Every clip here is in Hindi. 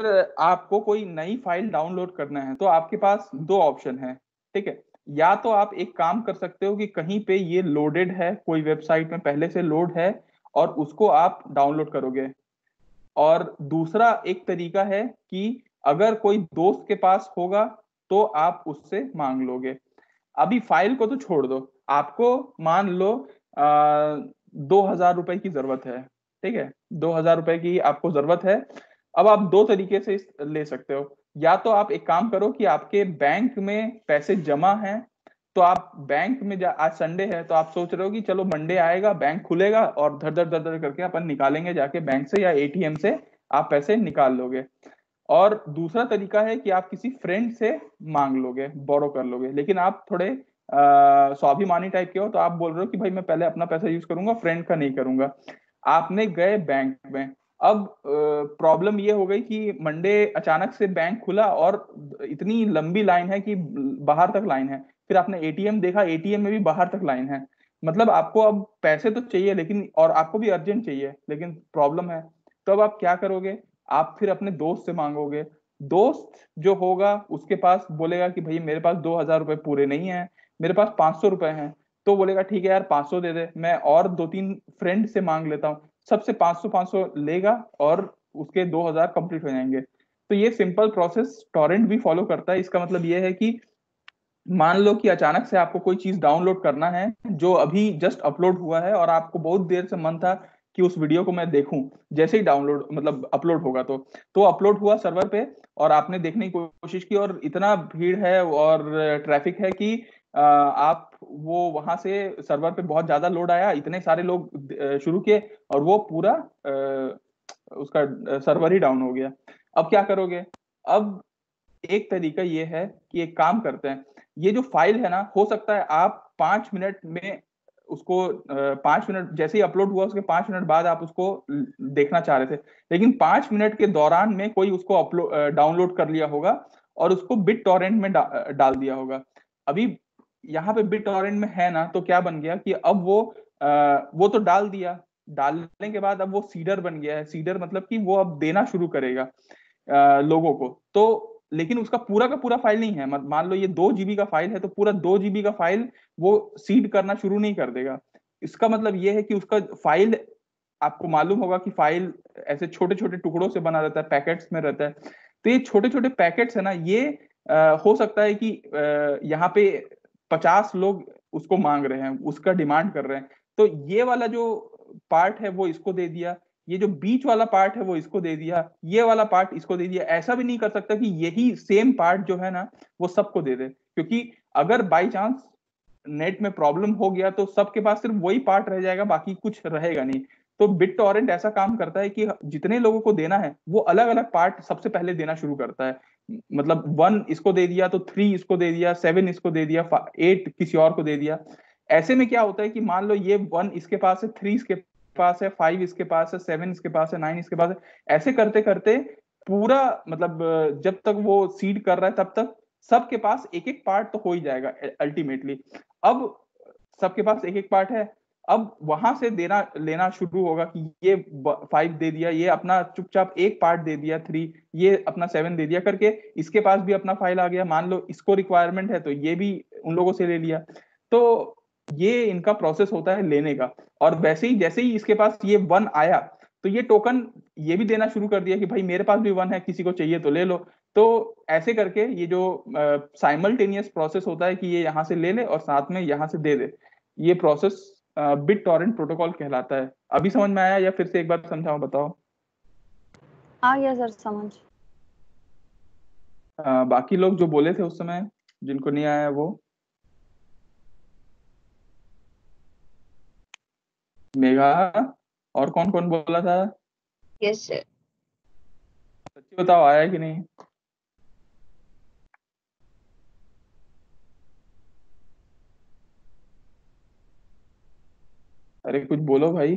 आपको कोई नई फाइल डाउनलोड करना है तो आपके पास दो ऑप्शन है, ठीक है। या तो आप एक काम कर सकते हो कि कहीं पे ये लोडेड है, कोई वेबसाइट में पहले से लोड है और उसको आप डाउनलोड करोगे। और दूसरा एक तरीका है कि अगर कोई दोस्त के पास होगा तो आप उससे मांग लोगे। अभी फाइल को तो छोड़ दो, आपको मान लो 2,000 रुपए की जरूरत है, ठीक है। 2,000 रुपए की आपको जरूरत है। अब आप दो तरीके से ले सकते हो। या तो आप एक काम करो कि आपके बैंक में पैसे जमा हैं, तो आप बैंक में आज संडे है तो आप सोच रहे हो कि चलो मंडे आएगा, बैंक खुलेगा और धर धर धर धर करके अपन निकालेंगे जाके बैंक से या एटीएम से आप पैसे निकाल लोगे। और दूसरा तरीका है कि आप किसी फ्रेंड से मांग लोगे, बोरो कर लोगे। लेकिन आप थोड़े स्वाभिमानी टाइप के हो, तो आप बोल रहे हो कि भाई मैं पहले अपना पैसा यूज करूंगा, फ्रेंड का नहीं करूंगा। आपने गए बैंक में। अब प्रॉब्लम ये हो गई कि मंडे अचानक से बैंक खुला और इतनी लंबी लाइन है कि बाहर तक लाइन है। फिर आपने एटीएम देखा, एटीएम में भी बाहर तक लाइन है। मतलब आपको अब पैसे तो चाहिए, लेकिन और आपको भी अर्जेंट चाहिए, लेकिन प्रॉब्लम है। तो अब आप क्या करोगे? आप फिर अपने दोस्त से मांगोगे। दोस्त जो होगा उसके पास बोलेगा कि भाई मेरे पास 2,000 रुपए पूरे नहीं है, मेरे पास 500 रुपए हैं। तो बोलेगा ठीक है यार 500 दे दे, मैं और दो तीन फ्रेंड से मांग लेता हूँ। सबसे 500 500 लेगा और उसके 2,000 कंप्लीट हो जाएंगे। तो ये सिंपल प्रोसेस टॉरेंट भी फॉलो करता है। इसका मतलब ये है कि मान लो कि अचानक से आपको कोई चीज डाउनलोड करना है जो अभी जस्ट अपलोड हुआ है और आपको बहुत देर से मन था कि उस वीडियो को मैं देखूं। जैसे ही डाउनलोड मतलब अपलोड होगा तो अपलोड हुआ सर्वर पे और आपने देखने की कोशिश की और इतना भीड़ है और ट्रैफिक है कि आप वो वहां से सर्वर पे बहुत ज्यादा लोड आया, इतने सारे लोग शुरू किए और वो पूरा उसका सर्वर ही डाउन हो गया। अब क्या करोगे? अब एक तरीका ये है कि एक काम करते हैं, ये जो फाइल है ना, हो सकता है आप 5 मिनट में उसको 5 मिनट जैसे ही अपलोड हुआ उसके 5 मिनट बाद आप उसको देखना चाह रहे थे, लेकिन 5 मिनट के दौरान में कोई उसको अपलोड डाउनलोड कर लिया होगा और उसको बिट टॉरेंट में डाल दिया होगा। अभी यहाँ पे बिट टॉरेंट में है ना, तो क्या बन गया कि अब वो तो डाल दिया। डालने के बाद अब वो सीडर बन गया है। सीडर मतलब कि वो अब देना शुरू करेगा लोगों को। तो लेकिन उसका पूरा का पूरा फाइल नहीं है। मान लो ये 2 GB का फाइल है तो पूरा 2 GB का फाइल वो सीड करना शुरू नहीं कर देगा। इसका मतलब ये है कि उसका फाइल, आपको मालूम होगा कि फाइल ऐसे छोटे छोटे टुकड़ों से बना रहता है, पैकेट्स में रहता है। तो ये छोटे छोटे पैकेट्स है ना, ये हो सकता है कि यहाँ पे 50 लोग उसको मांग रहे हैं, उसका डिमांड कर रहे हैं। तो ये वाला जो पार्ट है वो इसको दे दिया, ये जो बीच वाला पार्ट है वो इसको दे दिया, ये वाला पार्ट इसको दे दिया। ऐसा भी नहीं कर सकता कि यही सेम पार्ट जो है ना वो सबको दे दे, क्योंकि अगर बाई चांस नेट में प्रॉब्लम हो गया तो सबके पास सिर्फ वही पार्ट रह जाएगा, बाकी कुछ रहेगा नहीं। तो बिट टॉरेंट ऐसा काम करता है कि जितने लोगों को देना है वो अलग अलग पार्ट सबसे पहले देना शुरू करता है। मतलब 1 इसको दे दिया तो 3 इसको दे दिया, 7 इसको दे दिया, 8 किसी और को दे दिया। ऐसे में क्या होता है कि मान लो ये 1 इसके पास है, 3 इसके पास है, 5 इसके पास है, 7 इसके पास है, 9 इसके पास है। ऐसे करते करते पूरा मतलब जब तक वो सीड कर रहा है तब तक सबके पास एक एक पार्ट तो हो ही जाएगा अल्टीमेटली। अब सबके पास एक एक पार्ट है। अब वहां से देना लेना शुरू होगा कि ये 5 दे दिया, ये अपना चुपचाप एक पार्ट दे दिया 3, ये अपना 7 दे दिया करके इसके पास भी अपना फाइल आ गया। मान लो इसको रिक्वायरमेंट है तो ये भी उन लोगों से ले लिया। तो ये इनका प्रोसेस होता है लेने का। और वैसे ही जैसे ही इसके पास ये 1 आया तो ये टोकन ये भी देना शुरू कर दिया कि भाई मेरे पास भी 1 है, किसी को चाहिए तो ले लो। तो ऐसे करके ये जो साइमल्टेनियस प्रोसेस होता है कि ये यहाँ से ले ले और साथ में यहाँ से दे दे, ये प्रोसेस बिट टॉरेंट प्रोटोकॉल कहलाता है। अभी समझ में आया या फिर से एक बार समझाओ, बताओ। आ गया सर समझ। बाकी लोग जो बोले थे उस समय, जिनको नहीं आया वो। मेघा, और कौन कौन बोला था? Yes sir. सच्ची बताओ, आया कि नहीं? अरे कुछ बोलो भाई।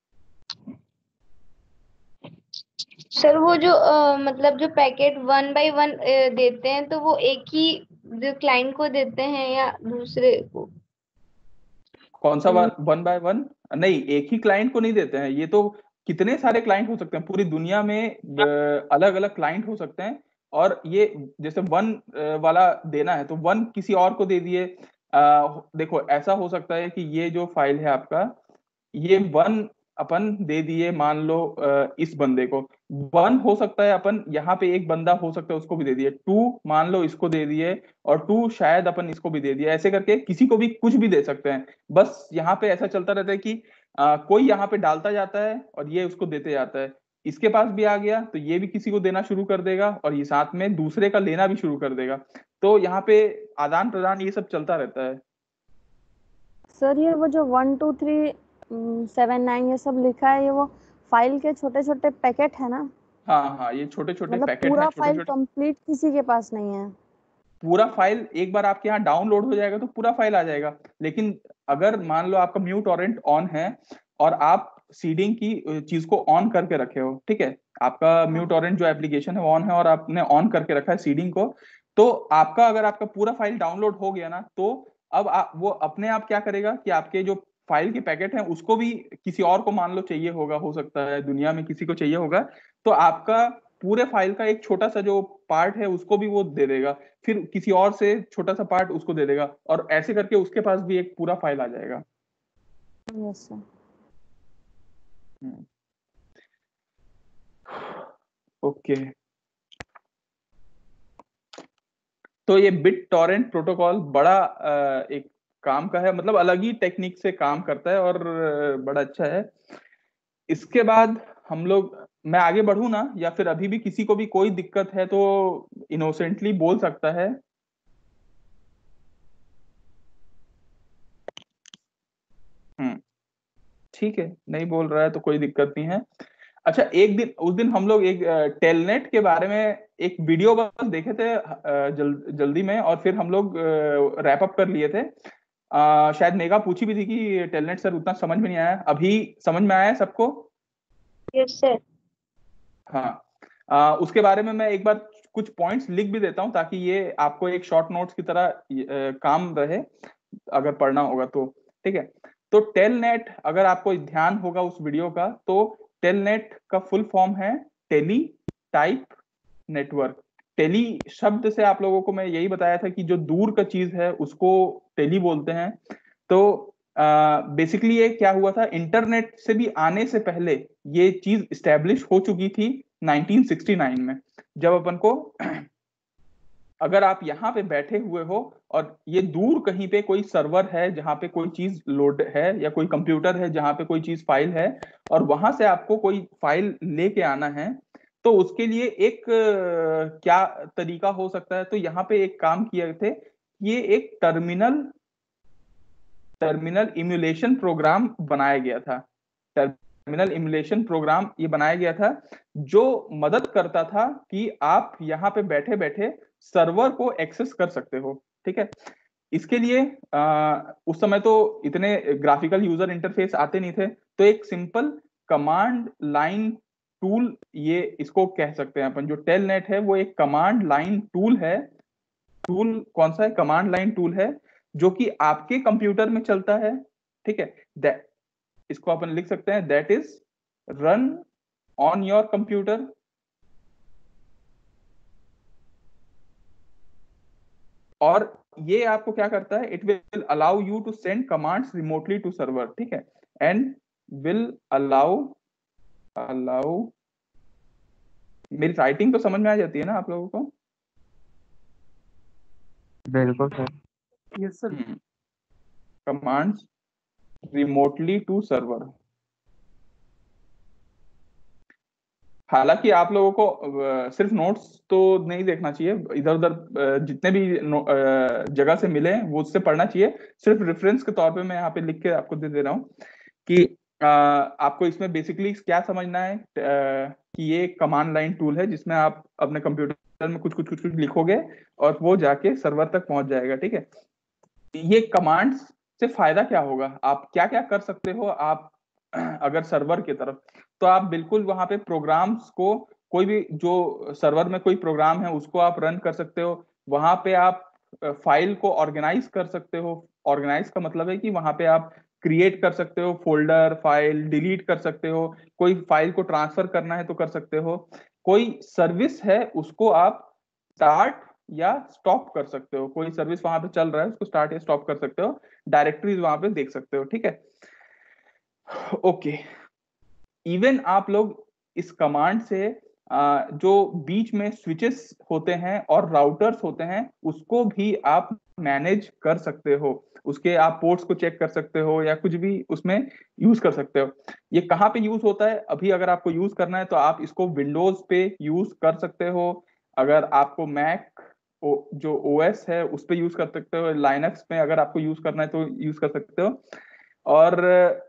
सर वो जो मतलब जो पैकेट 1 बाय 1 देते हैं तो वो एक ही जो क्लाइंट को देते हैं या दूसरे को? कौन सा 1 बाय 1? नहीं, एक ही क्लाइंट को नहीं देते हैं ये तो। कितने सारे क्लाइंट हो सकते हैं पूरी दुनिया में, अलग अलग क्लाइंट हो सकते हैं। और ये जैसे वन वाला देना है तो वन किसी और को दे दिए। देखो ऐसा हो सकता है कि ये जो फाइल है आपका, ये वन अपन दे दिए मान लो इस बंदे को। वन हो सकता है अपन यहाँ पे एक बंदा हो सकता है उसको भी दे दिए, टू मान लो इसको दे दिए, और टू शायद अपन इसको भी दे दिए, ऐसे करके किसी को भी कुछ भी दे सकते हैं। बस यहाँ पे ऐसा चलता रहता है कि कोई यहाँ पे डालता जाता है और ये उसको देते जाता है। इसके पास भी आ गया तो ये भी किसी को देना शुरू कर देगा, और ये साथ में दूसरे का लेना भी शुरू कर देगा। तो यहाँ पे आदान प्रदान ये सब चलता रहता है। सर ये वो जो 1 2 3 7 9 ये सब लिखा है, ये वो फाइल के छोटे छोटे पैकेट है ना? हाँ हाँ, ये छोटे छोटे मतलब पैकेट हैं, पूरा छोटे फाइल छोटे। कंप्लीट किसी के पास नहीं है? पूरा फाइल एक बार आपके यहाँ डाउनलोड हो जाएगा तो पूरा फाइल आ जाएगा। लेकिन अगर मान लो आपका म्यू टॉरेंट ऑन है और आप सीडिंग की चीज को ऑन करके रखे हो, ठीक है, आपका म्यू टॉरेंट जो एप्लीकेशन है वो ऑन है और आपने ऑन करके रखा है सीडिंग को, तो आपका अगर आपका पूरा फाइल डाउनलोड हो गया ना, तो अब वो अपने आप क्या करेगा कि आपके जो फाइल के पैकेट हैं उसको भी किसी और को मान लो चाहिए होगा, हो सकता है दुनिया में किसी को चाहिए होगा, तो आपका पूरे फाइल का एक छोटा सा जो पार्ट है उसको भी वो दे देगा, फिर किसी और से छोटा सा पार्ट उसको दे देगा, और ऐसे करके उसके पास भी एक पूरा फाइल आ जाएगा। Yes sir. ओके, तो ये बिट टॉरेंट प्रोटोकॉल बड़ा एक काम का है, मतलब अलग ही टेक्निक से काम करता है और बड़ा अच्छा है। इसके बाद हम लोग, मैं आगे बढ़ू ना, या फिर अभी भी किसी को भी कोई दिक्कत है तो इनोसेंटली बोल सकता है। हम्म, ठीक है, नहीं बोल रहा है तो कोई दिक्कत नहीं है। अच्छा, एक दिन उस दिन हम लोग एक टेलनेट के बारे में एक वीडियो बस देखे थे जल्दी में, और फिर हम लोग रैप अप कर लिए थे। शायद मेगा पूछी भी थी कि टेलनेट सर उतना समझ में नहीं आया, अभी समझ में आया है सबको? Yes sir. हाँ, उसके बारे में मैं एक बार कुछ पॉइंट्स लिख भी देता हूँ ताकि ये आपको एक शॉर्ट नोट्स की तरह काम रहे अगर पढ़ना होगा तो। ठीक है, तो टेलनेट अगर आपको ध्यान होगा उस वीडियो का, तो टेलनेट का फुल फॉर्म है टेली टाइप नेटवर्क। टेली शब्द से आप लोगों को मैं यही बताया था कि जो दूर का चीज है उसको टेली बोलते हैं। तो बेसिकली ये क्या हुआ था, इंटरनेट से भी आने से पहले ये चीज स्टैब्लिश हो चुकी थी 1969 में, जब अपन को अगर आप यहाँ पे बैठे हुए हो और ये दूर कहीं पे कोई सर्वर है जहाँ पे कोई चीज लोड है, या कोई कंप्यूटर है जहाँ पे कोई चीज फाइल है, और वहां से आपको कोई फाइल लेके आना है, तो उसके लिए एक क्या तरीका हो सकता है। तो यहाँ पे एक काम किए थे, ये एक टर्मिनल टर्मिनल इम्यूलेशन प्रोग्राम बनाया गया था। टर्मिनल इम्यूलेशन प्रोग्राम ये बनाया गया था जो मदद करता था कि आप यहाँ पे बैठे बैठे सर्वर को एक्सेस कर सकते हो। ठीक है, इसके लिए उस समय तो इतने ग्राफिकल यूजर इंटरफेस आते नहीं थे, तो एक सिंपल कमांड लाइन टूल, ये इसको कह सकते हैं अपन, जो टेलनेट है वो एक कमांड लाइन टूल है। टूल कौन सा है? कमांड लाइन टूल है, जो कि आपके कंप्यूटर में चलता है। ठीक है, दैट, इसको अपन लिख सकते हैं that is run on your computer. और ये आपको क्या करता है, it will allow you to send commands remotely to server. ठीक है, एंड विल अलाउ अलाउ मेरी राइटिंग तो समझ में आ जाती है ना आप लोगों को? बिल्कुल sir. Yes sir. Commands remotely to server. हालांकि आप लोगों को सिर्फ नोट्स तो नहीं देखना चाहिए, इधर उधर जितने भी जगह से मिले वो उससे पढ़ना चाहिए। सिर्फ रेफरेंस के तौर पे मैं यहाँ पे लिख के आपको दे दे रहा हूँ कि आपको इसमें बेसिकली क्या समझना है, कि ये कमांड लाइन टूल है जिसमें आप अपने कंप्यूटर में कुछ कुछ कुछ कुछ लिखोगे और वो जाके सर्वर तक पहुंच जाएगा। ठीक है, ये कमांड्स से फायदा क्या होगा, आप क्या क्या कर सकते हो आप अगर सर्वर की तरफ, तो आप बिल्कुल वहां पे प्रोग्राम्स को, कोई भी जो सर्वर में कोई प्रोग्राम है उसको आप रन कर सकते हो। वहां पे आप फाइल को ऑर्गेनाइज कर सकते हो। ऑर्गेनाइज का मतलब है कि वहां पे आप क्रिएट कर सकते हो, फोल्डर फाइल डिलीट कर सकते हो, कोई फाइल को ट्रांसफर करना है तो कर सकते हो, कोई सर्विस है उसको आप स्टार्ट या स्टॉप कर सकते हो, कोई सर्विस वहां पे चल रहा है उसको स्टार्ट या स्टॉप कर सकते हो, डायरेक्टरीज वहां पे देख सकते हो, ठीक है। ओके, इवन आप लोग इस कमांड से जो बीच में स्विचेस होते हैं और राउटर्स होते हैं उसको भी आप मैनेज कर सकते हो, उसके आप पोर्ट्स को चेक कर सकते हो या कुछ भी उसमें यूज कर सकते हो। ये कहाँ पे यूज होता है, अभी अगर आपको यूज करना है तो आप इसको विंडोज पे यूज कर सकते हो, अगर आपको मैक जो ओएस है उस पे यूज कर सकते हो, लाइनक्स में अगर आपको यूज करना है तो यूज कर सकते हो। और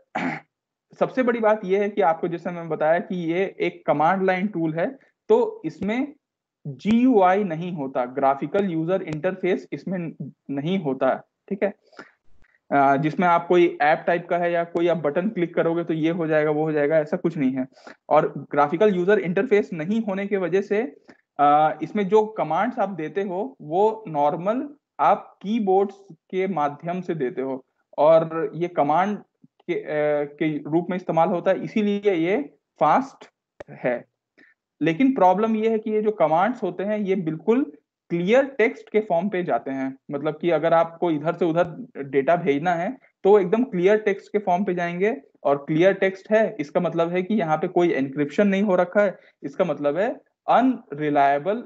सबसे बड़ी बात यह है कि आपको जैसे मैंने बताया कि ये एक कमांड लाइन टूल है, तो इसमें GUI नहीं होता, ग्राफिकल यूजर इंटरफेस इसमें नहीं होता, ठीक है। जिसमें आप कोई ऐप टाइप का है या कोई आप बटन क्लिक करोगे तो ये हो जाएगा वो हो जाएगा, ऐसा कुछ नहीं है। और ग्राफिकल यूजर इंटरफेस नहीं होने की वजह से इसमें जो कमांड्स आप देते हो वो नॉर्मल आप कीबोर्ड्स के माध्यम से देते हो, और ये कमांड के रूप में इस्तेमाल होता है, इसीलिए ये फास्ट है। लेकिन प्रॉब्लम ये है कि ये जो कमांड्स होते हैं ये बिल्कुल क्लियर टेक्स्ट के फॉर्म पे जाते हैं, मतलब कि अगर आपको इधर से उधर डेटा भेजना है तो एकदम क्लियर टेक्स्ट के फॉर्म पे जाएंगे, और क्लियर टेक्स्ट है इसका मतलब है कि यहाँ पे कोई एन्क्रिप्शन नहीं हो रखा है, इसका मतलब है अनरिलायबल,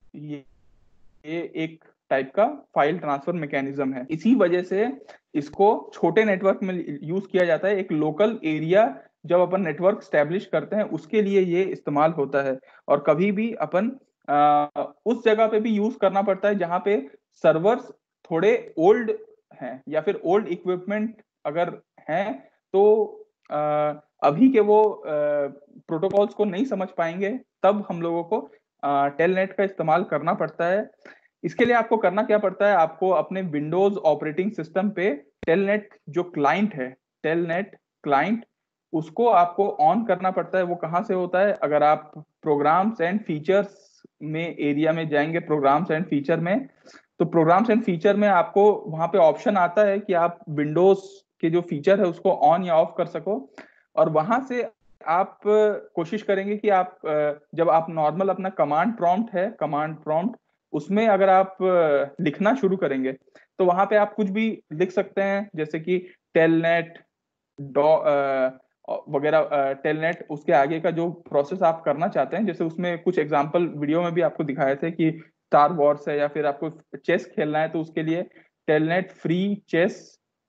ये एक टाइप का फाइल ट्रांसफर मैकेनिज्म है। इसी वजह से इसको छोटे नेटवर्क में यूज किया जाता है, एक लोकल एरिया जब अपन नेटवर्क स्टैब्लिश करते हैं उसके लिए ये इस्तेमाल होता है। और कभी भी अपन उस जगह पे भी यूज करना पड़ता है जहां पे सर्वर्स थोड़े ओल्ड हैं या फिर ओल्ड इक्विपमेंट अगर हैं, तो अभी के वो प्रोटोकॉल्स को नहीं समझ पाएंगे, तब हम लोगों को टेलनेट का इस्तेमाल करना पड़ता है। इसके लिए आपको करना क्या पड़ता है, आपको अपने विंडोज ऑपरेटिंग सिस्टम पे टेलनेट जो क्लाइंट है, टेलनेट क्लाइंट, उसको आपको ऑन करना पड़ता है। वो कहाँ से होता है, अगर आप प्रोग्राम्स एंड फीचर्स में एरिया में जाएंगे, प्रोग्राम्स एंड फीचर में, तो प्रोग्राम्स एंड फीचर में आपको वहां पे ऑप्शन आता है कि आप विंडोज के जो फीचर है उसको ऑन या ऑफ कर सको। और वहां से आप कोशिश करेंगे कि आप जब आप नॉर्मल अपना कमांड प्रॉम्प्ट है, कमांड प्रॉम्प्ट, उसमें अगर आप लिखना शुरू करेंगे तो वहां पे आप कुछ भी लिख सकते हैं, जैसे कि टेलनेट वगैरह, टेलनेट, उसके आगे का जो प्रोसेस आप करना चाहते हैं, जैसे उसमें कुछ एग्जांपल वीडियो में भी आपको दिखाए थे कि स्टार वॉर्स है या फिर आपको चेस खेलना है तो उसके लिए टेलनेट फ्री चेस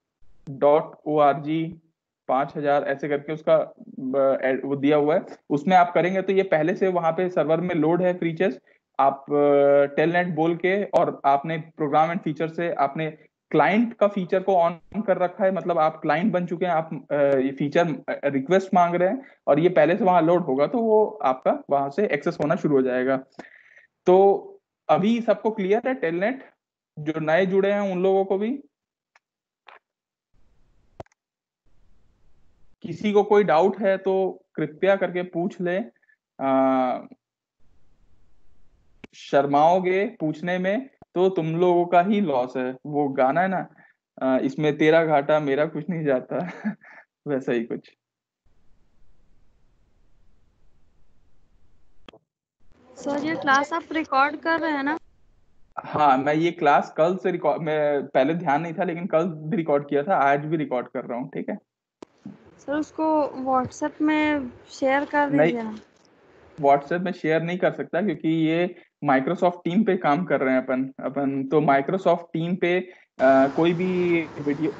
.org 5000 ऐसे करके उसका वो दिया हुआ है, उसमें आप करेंगे तो ये पहले से वहां पे सर्वर में लोड है फ्री चेस। आप टेलनेट बोल के और आपने प्रोग्राम एंड फीचर से आपने क्लाइंट का फीचर को ऑन कर रखा है, मतलब आप क्लाइंट बन चुके हैं, आप ये फीचर रिक्वेस्ट मांग रहे हैं और ये पहले से वहां लोड होगा तो वो आपका वहां से एक्सेस होना शुरू हो जाएगा। तो अभी सबको क्लियर है टेलनेट, जो नए जुड़े हैं उन लोगों को भी? किसी को कोई डाउट है तो कृपया करके पूछ ले, शर्माओगे पूछने में तो तुम लोगों का ही लॉस है, वो गाना है ना, इसमें तेरा घाटा मेरा कुछ नहीं जाता वैसा ही कुछ। सर ये क्लास आप रिकॉर्ड कर रहे हैं ना? हाँ, मैं ये क्लास कल से रिकॉर्ड, मैं पहले ध्यान नहीं था लेकिन कल भी रिकॉर्ड किया था, आज भी रिकॉर्ड कर रहा हूँ, ठीक है। सर उसको व्हाट्सएप में शेयर कर नहीं, दीजिए ना। व्हाट्सएप में शेयर नहीं कर सकता क्योंकि ये माइक्रोसॉफ्ट टीम पे काम कर रहे हैं अपन अपन तो माइक्रोसॉफ्ट टीम पे कोई भी वीडियो,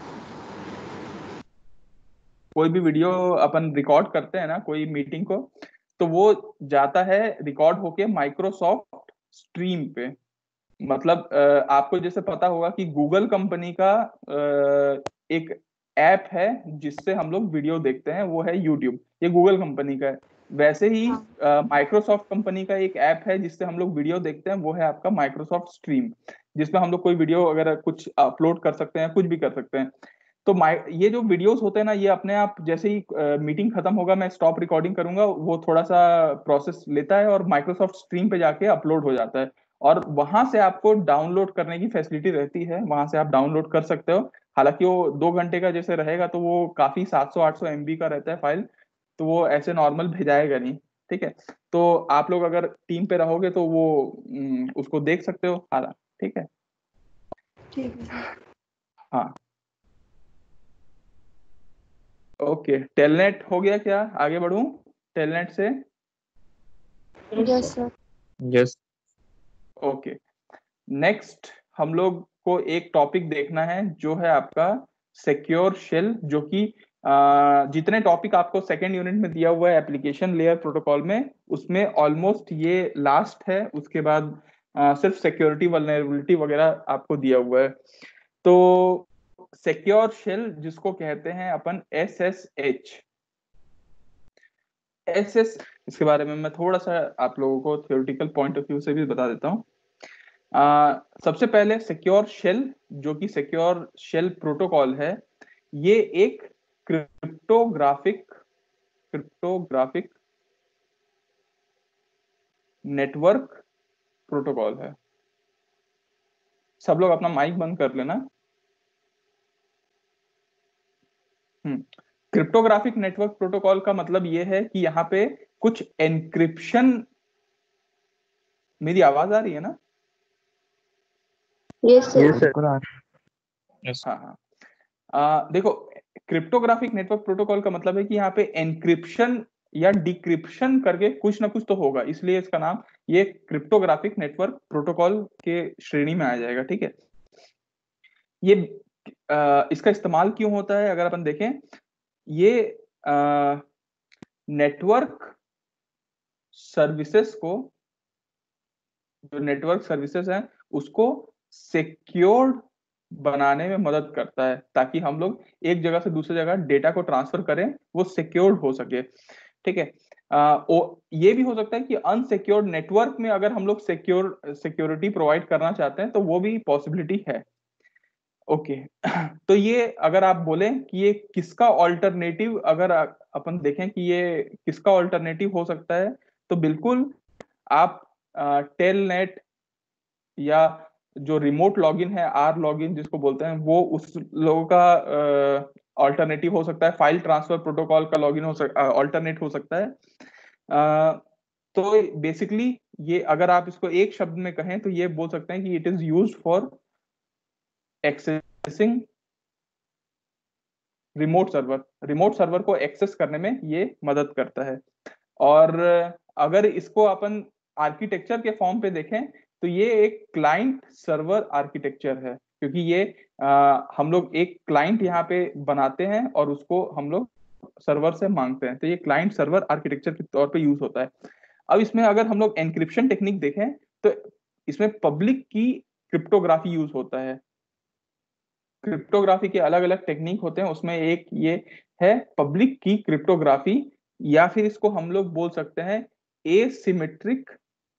कोई भी वीडियो अपन रिकॉर्ड करते हैं ना, कोई मीटिंग को, तो वो जाता है रिकॉर्ड होके माइक्रोसॉफ्ट स्ट्रीम पे। मतलब आपको जैसे पता होगा कि गूगल कंपनी का एक ऐप है जिससे हम लोग वीडियो देखते हैं, वो है यूट्यूब, ये गूगल कंपनी का है। वैसे ही हाँ। माइक्रोसॉफ्ट कंपनी का एक ऐप है जिससे हम लोग वीडियो देखते हैं, वो है आपका माइक्रोसॉफ्ट स्ट्रीम, जिसमें हम लोग कोई वीडियो अगर कुछ अपलोड कर सकते हैं, कुछ भी कर सकते हैं। तो ये जो वीडियोस होते हैं ना, ये अपने आप जैसे ही मीटिंग खत्म होगा, मैं स्टॉप रिकॉर्डिंग करूंगा, वो थोड़ा सा प्रोसेस लेता है और माइक्रोसॉफ्ट स्ट्रीम पे जाके अपलोड हो जाता है, और वहां से आपको डाउनलोड करने की फैसिलिटी रहती है, वहां से आप डाउनलोड कर सकते हो। हालांकि वो 2 घंटे का जैसे रहेगा तो वो काफी 700-800 MB का रहता है फाइल, तो वो ऐसे नॉर्मल भेजाएगा नहीं। ठीक है, तो आप लोग अगर टीम पे रहोगे तो वो उसको देख सकते हो। हाँ ठीक है। ठीक है सर। हाँ ओके, टेलनेट हो गया क्या? आगे बढ़ूं टेलनेट से? Yes sir. Yes. Okay, next हम लोग को एक टॉपिक देखना है जो है आपका सिक्योर शेल, जो कि जितने टॉपिक आपको सेकेंड यूनिट में दिया हुआ है एप्लीकेशन लेयर प्रोटोकॉल में, उसमें ऑलमोस्ट ये लास्ट है। उसके बाद सिर्फ सिक्योरिटी वल्नरेबिलिटी वगैरह आपको दिया हुआ है। तो सिक्योर शेल जिसको कहते हैं अपन SSH, इसके बारे में मैं थोड़ा सा आप लोगों को थ्योरेटिकल पॉइंट ऑफ व्यू से भी बता देता हूँ। सबसे पहले सिक्योर शेल, जो कि सिक्योर शेल प्रोटोकॉल है, ये एक क्रिप्टोग्राफिक नेटवर्क प्रोटोकॉल है। सब लोग अपना माइक बंद कर लेना। क्रिप्टोग्राफिक नेटवर्क प्रोटोकॉल का मतलब ये है कि यहाँ पे कुछ एनक्रिप्शन, मेरी आवाज आ रही है ना? Yes sir. हाँ हाँ, देखो, क्रिप्टोग्राफिक नेटवर्क प्रोटोकॉल का मतलब है कि यहाँ पे एनक्रिप्शन या डिक्रिप्शन करके कुछ ना कुछ तो होगा, इसलिए इसका नाम ये क्रिप्टोग्राफिक नेटवर्क प्रोटोकॉल के श्रेणी में आ जाएगा। ठीक है, ये इसका इस्तेमाल क्यों होता है अगर अपन देखें, ये नेटवर्क सर्विसेज को, जो नेटवर्क सर्विसेज हैं उसको सिक्योर्ड बनाने में मदद करता है, ताकि हम लोग एक जगह से दूसरी जगह डेटा को ट्रांसफर करें वो सिक्योर्ड हो सके। ठीक है, ये भी हो सकता है कि अनसिक्योर्ड नेटवर्क में अगर हम लोग सिक्योरिटी प्रोवाइड करना चाहते हैं तो वो भी पॉसिबिलिटी है। ओके तो ये अगर आप बोलें कि ये किसका ऑल्टरनेटिव, अगर अपन देखें कि ये किसका ऑल्टरनेटिव हो सकता है, तो बिल्कुल आप टेलनेट या जो रिमोट लॉगिन है, आर लॉगिन जिसको बोलते हैं, वो उस लोगों का ऑल्टरनेटिव हो सकता है। फाइल ट्रांसफर प्रोटोकॉल का लॉगिन हो ऑल्टरनेट हो सकता है। तो बेसिकली ये अगर आप इसको एक शब्द में कहें तो ये बोल सकते हैं कि it is used for accessing remote server को एक्सेस करने में ये मदद करता है। और अगर इसको अपन आर्किटेक्चर के फॉर्म पे देखें तो ये एक क्लाइंट सर्वर आर्किटेक्चर है, क्योंकि ये हम लोग एक क्लाइंट यहाँ पे बनाते हैं और उसको हम लोग सर्वर से मांगते हैं, तो ये क्लाइंट सर्वर आर्किटेक्चर के तौर पे यूज होता है। अब इसमें अगर हम लोग एनक्रिप्शन टेक्निक देखें तो इसमें पब्लिक की क्रिप्टोग्राफी यूज होता है। क्रिप्टोग्राफी के अलग अलग टेक्निक होते हैं, उसमें एक ये है पब्लिक की क्रिप्टोग्राफी, या फिर इसको हम लोग बोल सकते हैं एसिमेट्रिक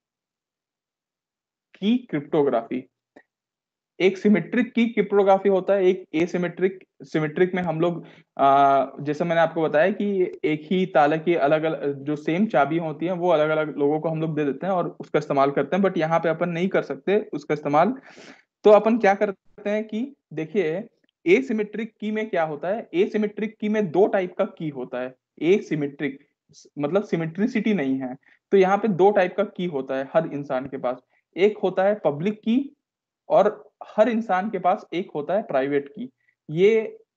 की क्रिप्टोग्राफी। एक सिमेट्रिक की क्रिप्टोग्राफी होता है, एक सिमेट्रिक में हम लोग जैसे मैंने आपको बताया कि एक ही ताला की अलग अलग जो सेम चाबी होती है वो अलग अलग लोगों को हम लोग दे देते हैं और उसका इस्तेमाल करते हैं, बट यहाँ पे अपन नहीं कर सकते उसका इस्तेमाल। तो अपन क्या करते हैं कि देखिए, एसिमेट्रिक की में क्या होता है, एसिमेट्रिक की में 2 टाइप का की होता है। एसिमेट्रिक मतलब सिमेट्रिसिटी नहीं है, तो यहाँ पे 2 टाइप का की होता है हर इंसान के पास। एक होता है पब्लिक की और हर इंसान के पास एक होता है प्राइवेट की। ये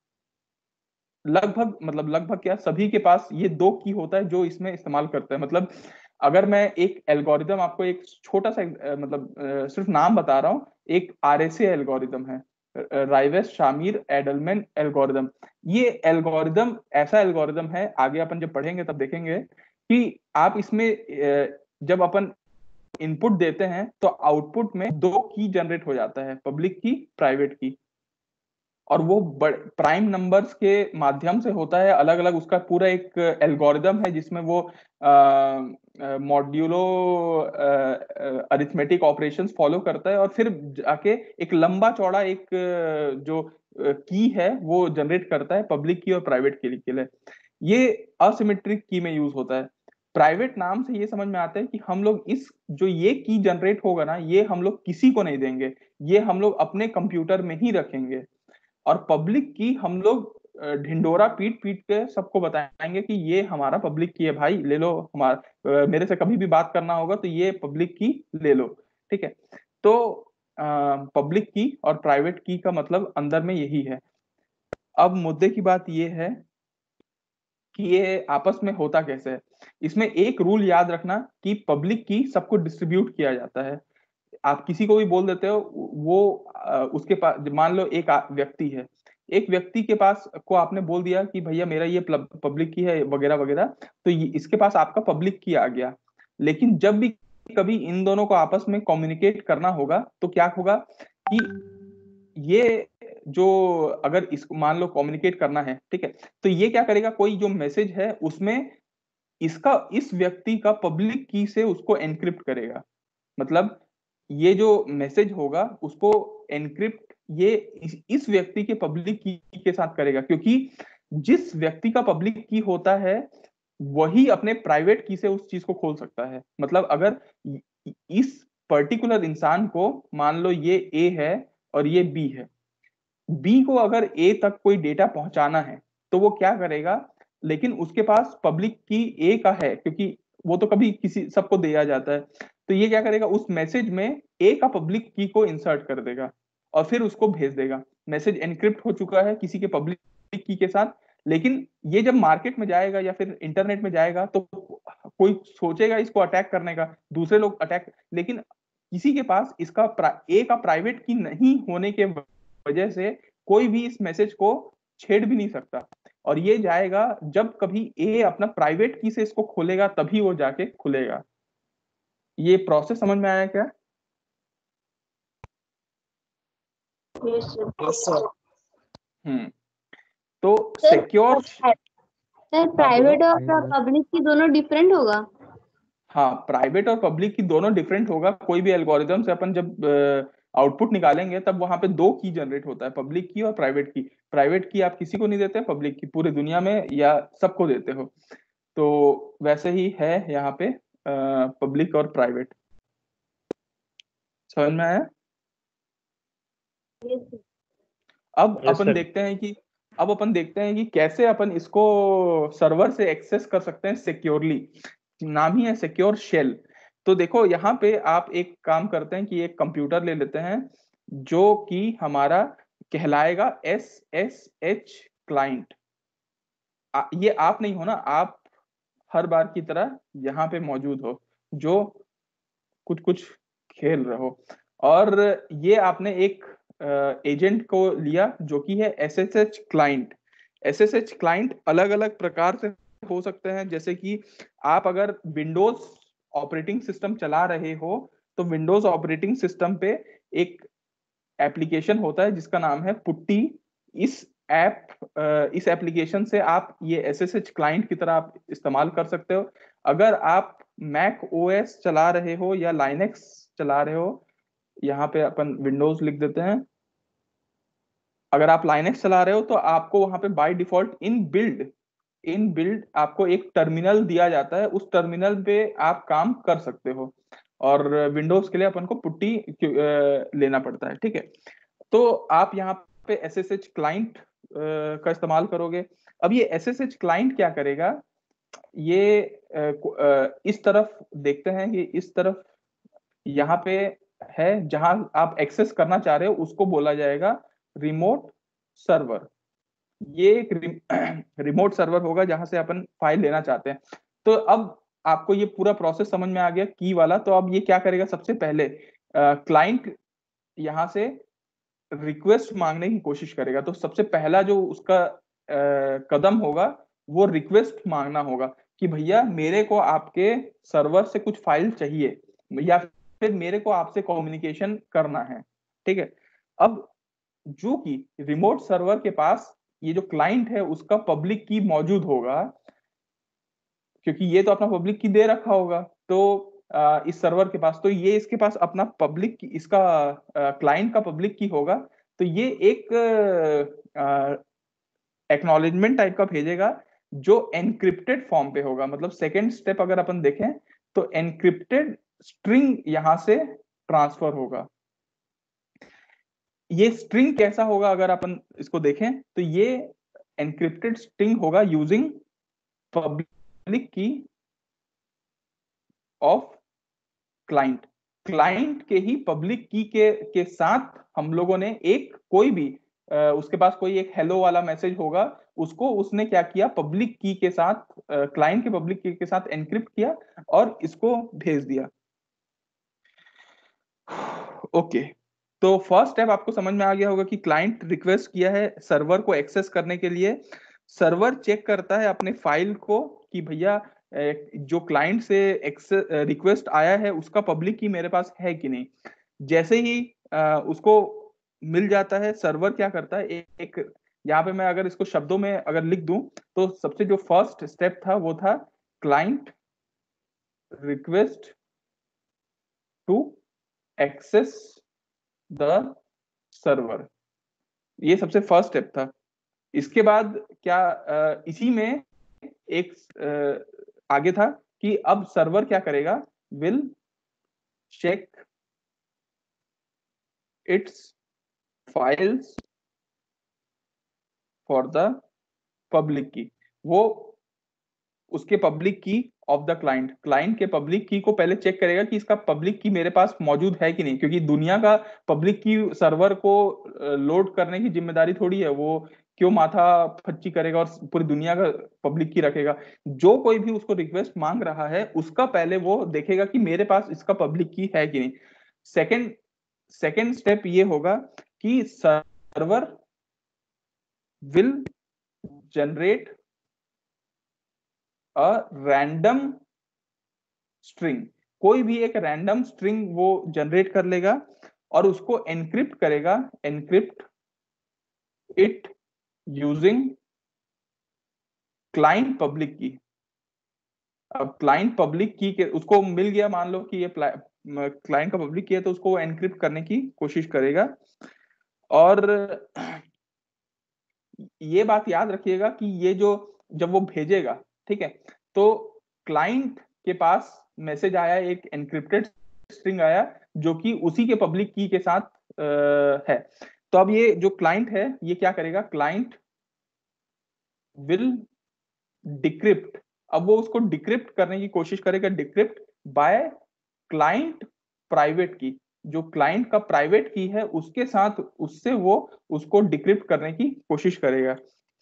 लगभग क्या सभी के पास ये 2 की होता है जो इसमें इस्तेमाल करते हैं। मतलब अगर मैं एक एल्गोरिदम आपको एक छोटा सा सिर्फ नाम बता रहा हूं, एक RSA एल्गोरिदम है, राइवेस शामिर एडलमैन एल्गोरिदम। ये एल्गोरिदम ऐसा एल्गोरिदम है, आगे अपन जब पढ़ेंगे तब देखेंगे कि आप इसमें जब अपन इनपुट देते हैं तो आउटपुट में 2 की जनरेट हो जाता है, पब्लिक की, प्राइवेट की, और वो प्राइम नंबर्स के माध्यम से होता है। अलग अलग उसका पूरा एक एल्गोरिदम है जिसमें वो मॉड्यूलो अरिथमेटिक ऑपरेशंस फॉलो करता है और फिर जाके एक लंबा चौड़ा एक जो की है वो जनरेट करता है पब्लिक की और प्राइवेट की के लिए। ये असिमेट्रिक की में यूज होता है। प्राइवेट नाम से ये समझ में आता है कि हम लोग इस जो ये की जनरेट होगा ना, ये हम लोग किसी को नहीं देंगे, ये हम लोग अपने कंप्यूटर में ही रखेंगे। और पब्लिक की हम लोग ढिंडोरा पीट पीट के सबको बताएंगे कि ये हमारा पब्लिक की है भाई, ले लो, हमारा मेरे से कभी भी बात करना होगा तो ये पब्लिक की ले लो। ठीक है, तो पब्लिक की और प्राइवेट की का मतलब अंदर में यही है। अब मुद्दे की बात ये है कि ये आपस में होता कैसे है। इसमें एक रूल याद रखना कि पब्लिक की सबको डिस्ट्रीब्यूट किया जाता है। आप किसी को भी बोल देते हो, वो उसके पास मान लो एक व्यक्ति है, एक व्यक्ति के पास को आपने बोल दिया कि भैया मेरा ये पब्लिक की है वगैरह वगैरह, तो इसके पास आपका पब्लिक की आ गया। लेकिन जब भी कभी इन दोनों को आपस में कम्युनिकेट करना होगा तो क्या होगा कि ये जो, अगर इसको मान लो कम्युनिकेट करना है, ठीक है, तो ये क्या करेगा, कोई जो मैसेज है उसमें इसका, इस व्यक्ति का पब्लिक की से उसको एनक्रिप्ट करेगा। मतलब ये जो मैसेज होगा उसको एनक्रिप्ट ये इस व्यक्ति के पब्लिक की के साथ करेगा, क्योंकि जिस व्यक्ति का पब्लिक की होता है वही अपने प्राइवेट की से उस चीज को खोल सकता है। मतलब अगर इस पर्टिकुलर इंसान को मान लो ये ए है और ये बी है, बी को अगर ए तक कोई डेटा पहुंचाना है तो वो क्या करेगा, लेकिन उसके पास पब्लिक की ए का है क्योंकि वो तो कभी किसी सबको दिया जाता है, तो ये क्या करेगा, उस मैसेज में ए का पब्लिक की को इंसर्ट कर देगा और फिर उसको भेज देगा। मैसेज एनक्रिप्ट हो चुका है किसी के पब्लिक की के साथ, लेकिन ये जब मार्केट में जाएगा या फिर इंटरनेट में जाएगा तो कोई सोचेगा इसको अटैक करने का, दूसरे लोग अटैक, लेकिन किसी के पास इसका ए का प्राइवेट की नहीं होने के वजह से कोई भी इस मैसेज को छेड़ भी नहीं सकता। और ये जाएगा जब कभी ए अपना प्राइवेट की से इसको खोलेगा तभी वो जाके खुलेगा। ये प्रोसेस समझ में आया क्या? Yes sir. हम्म। तो सर सिक्योर, सर हाँ बोलो। प्राइवेट और पब्लिक की दोनों डिफरेंट होगा? हाँ, प्राइवेट और पब्लिक की दोनों डिफरेंट होगा। कोई भी एल्गोरिदम से अपन जब आउटपुट निकालेंगे तब वहां पे दो की जनरेट होता है, पब्लिक की और प्राइवेट की। प्राइवेट की आप किसी को नहीं देते, पब्लिक की पूरी दुनिया में या सबको देते हो। तो वैसे ही है यहाँ पे पब्लिक और प्राइवेट। समझ में आया? यस अब यस अपन सर। देखते हैं कि अब अपन देखते हैं कि कैसे अपन इसको सर्वर से एक्सेस कर सकते हैं सिक्योरली। नाम ही है सिक्योर शेल। तो देखो यहाँ पे आप एक काम करते हैं कि एक कंप्यूटर ले लेते हैं जो कि हमारा कहलाएगा SSH क्लाइंट। ये आप नहीं हो ना, आप हर बार की तरह यहाँ पे मौजूद हो जो कुछ कुछ खेल रहे हो। और ये आपने एक एजेंट को लिया जो कि है SSH क्लाइंट। SSH क्लाइंट अलग अलग प्रकार से हो सकते हैं, जैसे कि आप अगर विंडोज ऑपरेटिंग सिस्टम चला रहे हो तो विंडोज ऑपरेटिंग सिस्टम पे एक एप्लीकेशन होता है जिसका नाम है पुट्टी। इस इस एप्लीकेशन से आप ये SSH क्लाइंट की तरह आप इस्तेमाल कर सकते हो। अगर आप मैक ओएस चला रहे हो या लाइनेक्स चला रहे हो, यहाँ पे अपन विंडोज लिख देते हैं। अगर आप लाइनेक्स चला रहे हो तो आपको वहां पे बाय डिफॉल्ट इन बिल्ड आपको एक टर्मिनल दिया जाता है, उस टर्मिनल पे आप काम कर सकते हो। और विंडोज के लिए अपन को पुट्टी लेना पड़ता है। ठीक है, तो आप यहाँ पे SSH क्लाइंट का इस्तेमाल करोगे। अब ये SSH क्लाइंट क्या करेगा, ये इस तरफ देखते हैं कि इस तरफ यहाँ पे है जहां आप एक्सेस करना चाह रहे हो उसको बोला जाएगा रिमोट सर्वर। ये एक रिमोट सर्वर होगा जहां से अपन फाइल लेना चाहते हैं। तो अब आपको ये पूरा प्रोसेस समझ में आ गया की वाला। तो अब ये क्या करेगा, सबसे पहले क्लाइंट यहाँ से रिक्वेस्ट मांगने की कोशिश करेगा। तो सबसे पहला जो उसका कदम होगा वो रिक्वेस्ट मांगना होगा कि भैया मेरे को आपके सर्वर से कुछ फाइल चाहिए या फिर मेरे को आपसे कम्युनिकेशन करना है। ठीक है, अब जो कि रिमोट सर्वर के पास ये जो क्लाइंट है उसका पब्लिक की मौजूद होगा, क्योंकि ये तो अपना पब्लिक की दे रखा होगा। तो इस सर्वर के पास, तो ये इसके पास अपना पब्लिक की, इसका क्लाइंट का पब्लिक की होगा। तो ये एक एक्नॉलेजमेंट टाइप का भेजेगा जो एनक्रिप्टेड फॉर्म पे होगा। मतलब सेकेंड स्टेप अगर अपन देखें तो एनक्रिप्टेड स्ट्रिंग यहां से ट्रांसफर होगा। ये स्ट्रिंग कैसा होगा अगर अपन इसको देखें तो ये एनक्रिप्टेड स्ट्रिंग होगा using public key of client. Client के ही पब्लिक की के साथ हम लोगों ने एक कोई भी उसके पास कोई एक हेलो वाला मैसेज होगा, उसको उसने क्या किया, पब्लिक की के साथ, क्लाइंट के पब्लिक की के साथ एनक्रिप्ट किया और इसको भेज दिया। ओके, तो फर्स्ट स्टेप आपको समझ में आ गया होगा कि क्लाइंट रिक्वेस्ट किया है सर्वर को एक्सेस करने के लिए। सर्वर चेक करता है अपने फाइल को कि भैया जो क्लाइंट से रिक्वेस्ट आया है उसका पब्लिक की मेरे पास है कि नहीं। जैसे ही उसको मिल जाता है, सर्वर क्या करता है, एक यहाँ पे मैं अगर इसको शब्दों में अगर लिख दूं तो सबसे जो फर्स्ट स्टेप था वो था client request to access the server. ये सबसे फर्स्ट स्टेप था। इसके बाद क्या इसी में एक आगे था कि अब सर्वर क्या करेगा, will check its files for the public key. वो उसके public key of the client, client के पब्लिक की को पहले चेक करेगा कि इसका पब्लिक की मेरे पास मौजूद है कि नहीं, क्योंकि दुनिया का पब्लिक की सर्वर को लोड करने की जिम्मेदारी थोड़ी है, वो क्यों माथा फच्ची करेगा और पूरी दुनिया का पब्लिक की रखेगा। जो कोई भी उसको रिक्वेस्ट मांग रहा है उसका पहले वो देखेगा कि मेरे पास इसका पब्लिक की है कि नहीं। सेकंड सेकंड स्टेप ये होगा कि server will generate a random string. कोई भी एक रैंडम स्ट्रिंग वो जनरेट कर लेगा और उसको एनक्रिप्ट करेगा, encrypt it using client public key. अब क्लाइंट पब्लिक की के उसको मिल गया, मान लो कि ये क्लाइंट का पब्लिक की है, तो उसको एनक्रिप्ट करने की कोशिश करेगा। और ये बात याद रखिएगा कि ये जो जब वो भेजेगा, ठीक है, तो क्लाइंट के पास मैसेज आया, एक एनक्रिप्टेड स्ट्रिंग आया जो कि उसी के पब्लिक की के साथ है। तो अब ये जो क्लाइंट है ये क्या करेगा, क्लाइंट विल डिक्रिप्ट। अब वो उसको डिक्रिप्ट करने की कोशिश करेगा, डिक्रिप्ट बाय क्लाइंट प्राइवेट की। जो क्लाइंट का प्राइवेट की है उसके साथ उससे वो उसको डिक्रिप्ट करने की कोशिश करेगा।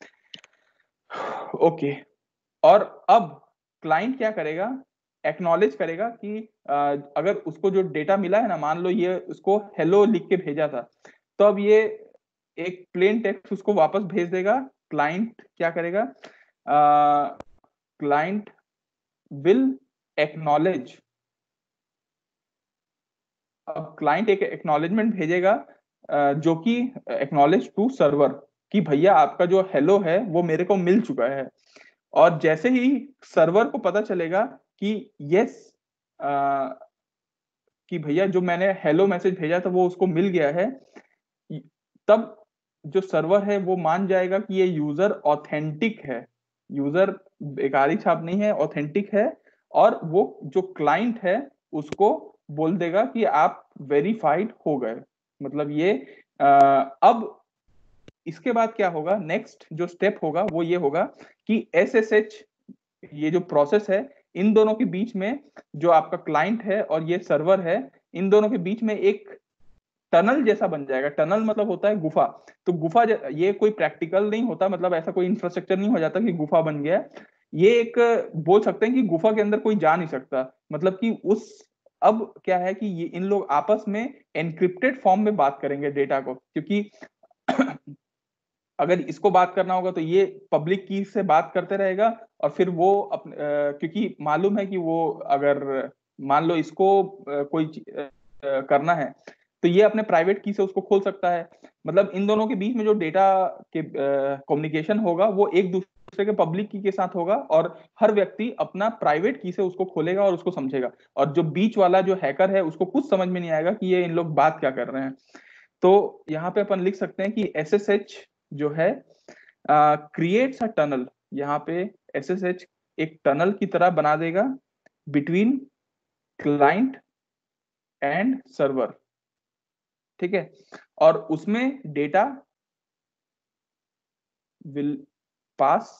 ओके, और अब क्लाइंट क्या करेगा, एक्नॉलेज करेगा कि अगर उसको जो डेटा मिला है ना, मान लो ये उसको हेलो लिख के भेजा था, तो अब ये एक प्लेन टेक्स्ट उसको वापस भेज देगा। क्लाइंट क्या करेगा, क्लाइंट विल एक्नॉलेज। अब क्लाइंट एक एक्नॉलेजमेंट भेजेगा जो कि एक्नॉलेज टू सर्वर कि भैया आपका जो हेलो है वो मेरे को मिल चुका है। और जैसे ही सर्वर को पता चलेगा कि यस, कि भैया जो मैंने हेलो मैसेज भेजा था वो उसको मिल गया है, तब जो सर्वर है वो मान जाएगा कि ये यूजर ऑथेंटिक है, यूजर बेकारी छाप नहीं है, ऑथेंटिक है। और वो जो क्लाइंट है उसको बोल देगा कि आप वेरीफाइड हो गए। मतलब ये अब इसके बाद क्या होगा, नेक्स्ट जो स्टेप होगा वो ये होगा कि एसएसएच, ये जो प्रोसेस है, इन दोनों के बीच में, जो आपका क्लाइंट है और ये सर्वर है, इन दोनों के बीच में एक टनल जैसा बन जाएगा। टनल मतलब होता है गुफा। तो गुफा ये कोई प्रैक्टिकल नहीं होता, मतलब ऐसा कोई इंफ्रास्ट्रक्चर नहीं हो जाता कि गुफा बन गया। ये एक बोल सकते हैं कि गुफा के अंदर कोई जा नहीं सकता, मतलब कि उस अब क्या है कि ये इन लोग आपस में एनक्रिप्टेड फॉर्म में बात करेंगे डेटा को, क्योंकि अगर इसको बात करना होगा तो ये पब्लिक की से बात करते रहेगा और फिर वो क्योंकि मालूम है कि वो अगर मान लो इसको कोई करना है तो ये अपने प्राइवेट की से उसको खोल सकता है। मतलब इन दोनों के बीच में जो डेटा के कम्युनिकेशन होगा वो एक दूसरे के पब्लिक की के साथ होगा और हर व्यक्ति अपना प्राइवेट की से उसको खोलेगा और उसको समझेगा। और जो बीच वाला जो हैकर है उसको कुछ समझ में नहीं आएगा कि ये इन लोग बात क्या कर रहे हैं। तो यहाँ पे अपन लिख सकते हैं कि एसएसएच जो है क्रिएट्स अ टनल। यहाँ पे एसएसएच एक टनल की तरह बना देगा बिटवीन क्लाइंट एंड सर्वर। ठीक है, और उसमें data will pass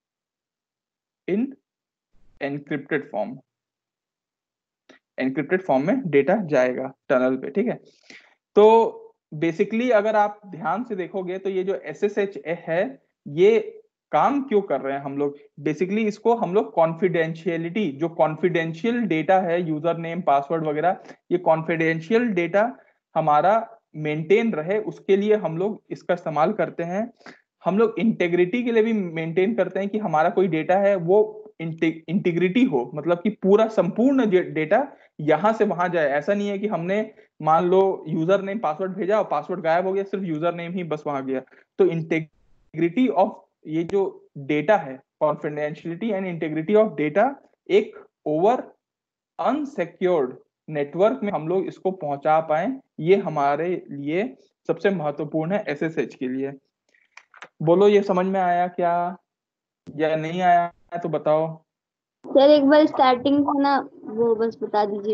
in encrypted form, encrypted form में डेटा जाएगा टनल पे, ठीक है। तो बेसिकली अगर आप ध्यान से देखोगे तो ये जो SSH है, ये काम क्यों कर रहे हैं हम लोग, बेसिकली इसको हम लोग कॉन्फिडेंशियलिटी, जो कॉन्फिडेंशियल डेटा है, यूजर नेम पासवर्ड वगैरह, ये कॉन्फिडेंशियल डेटा हमारा मेंटेन रहे, उसके लिए हम लोग इसका इस्तेमाल करते हैं। हम लोग इंटेग्रिटी के लिए भी मेंटेन करते हैं कि हमारा कोई डेटा है वो इंटीग्रिटी हो, मतलब कि पूरा संपूर्ण डेटा यहां से वहां जाए। ऐसा नहीं है कि हमने मान लो यूजर नेम पासवर्ड भेजा और पासवर्ड गायब हो गया, सिर्फ यूजर नेम ही बस वहां गया। तो इंटेग्रिटी ऑफ ये जो डेटा है, confidentiality and integrity of data, एक ओवर अनसिक्योर्ड नेटवर्क में हम लोग इसको पहुंचा पाए, ये हमारे लिए सबसे महत्वपूर्ण है SSH के लिए। बोलो ये समझ में आया क्या, या नहीं आया तो बताओ। सर एक बार स्टार्टिंग से ना वो बस बता दीजिए,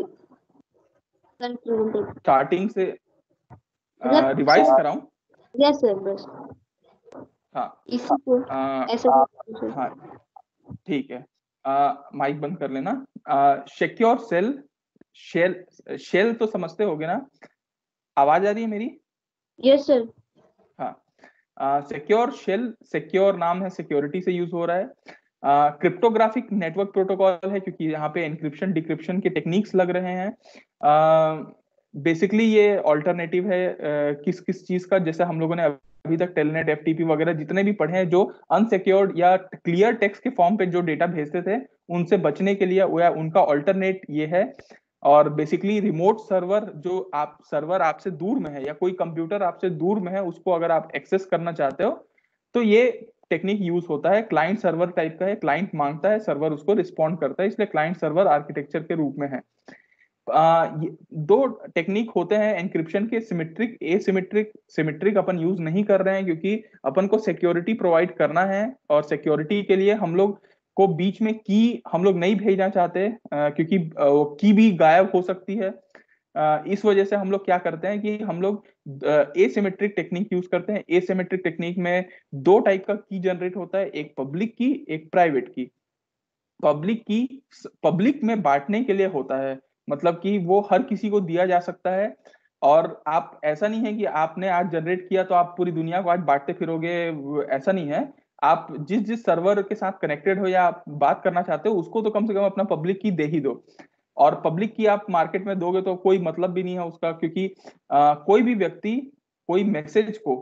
स्टार्टिंग से मतलब रिवाइज कराऊं? यस सर, बस हाँ इसी को ऐसे हाँ ठीक है, माइक बंद कर लेना। सिक्योर सेल, शेल, शेल तो समझते होगे ना, आवाज आ रही है मेरी? Yes sir. हाँ, सिक्योर शेल, सिक्योर नाम है, सिक्योरिटी से यूज हो रहा है। क्रिप्टोग्राफिक नेटवर्क प्रोटोकॉल है, क्योंकि यहाँ पे एनक्रिप्शन डिक्रिप्शन के टेक्निक्स लग रहे हैं। बेसिकली ये ऑल्टरनेटिव है किस किस चीज का, जैसे हम लोगों ने अभी तक टेलनेट, FTP वगैरह जितने भी पढ़े हैं, जो अनसिक्योर्ड या क्लियर टेक्स्ट के फॉर्म पे जो डेटा भेजते थे, उनसे बचने के लिए उनका ऑल्टरनेट ये है। और बेसिकली रिमोट सर्वर, जो आप सर्वर आपसे दूर में है या कोई कंप्यूटर आपसे दूर में है, उसको अगर आप एक्सेस करना चाहते हो तो ये टेक्निक यूज होता है। क्लाइंट सर्वर टाइप का है, क्लाइंट मांगता है, सर्वर उसको रिस्पॉन्ड करता है, इसलिए क्लाइंट सर्वर आर्किटेक्चर के रूप में है। दो टेक्निक होते हैं एनक्रिप्शन के, सिमेट्रिक, एसिमेट्रिक। सिमेट्रिक अपन यूज नहीं कर रहे हैं क्योंकि अपन को सिक्योरिटी प्रोवाइड करना है, और सिक्योरिटी के लिए हम लोग को बीच में की हम लोग नहीं भेजना चाहते, क्योंकि की भी गायब हो सकती है। इस वजह से हम लोग क्या करते हैं कि हम लोग एसिमेट्रिक टेक्निक यूज करते हैं। एसिमेट्रिक टेक्निक में दो टाइप का की जनरेट होता है, एक पब्लिक की, एक प्राइवेट की। पब्लिक की पब्लिक में बांटने के लिए होता है, मतलब कि वो हर किसी को दिया जा सकता है। और आप, ऐसा नहीं है कि आपने आज जनरेट किया तो आप पूरी दुनिया को आज बांटते फिरोगे, ऐसा नहीं है। आप जिस जिस सर्वर के साथ कनेक्टेड हो या आप बात करना चाहते हो, उसको तो कम से कम अपना पब्लिक की दे ही दो। और पब्लिक की आप मार्केट में दोगे तो कोई मतलब भी नहीं है उसका, क्योंकि कोई भी व्यक्ति कोई मैसेज को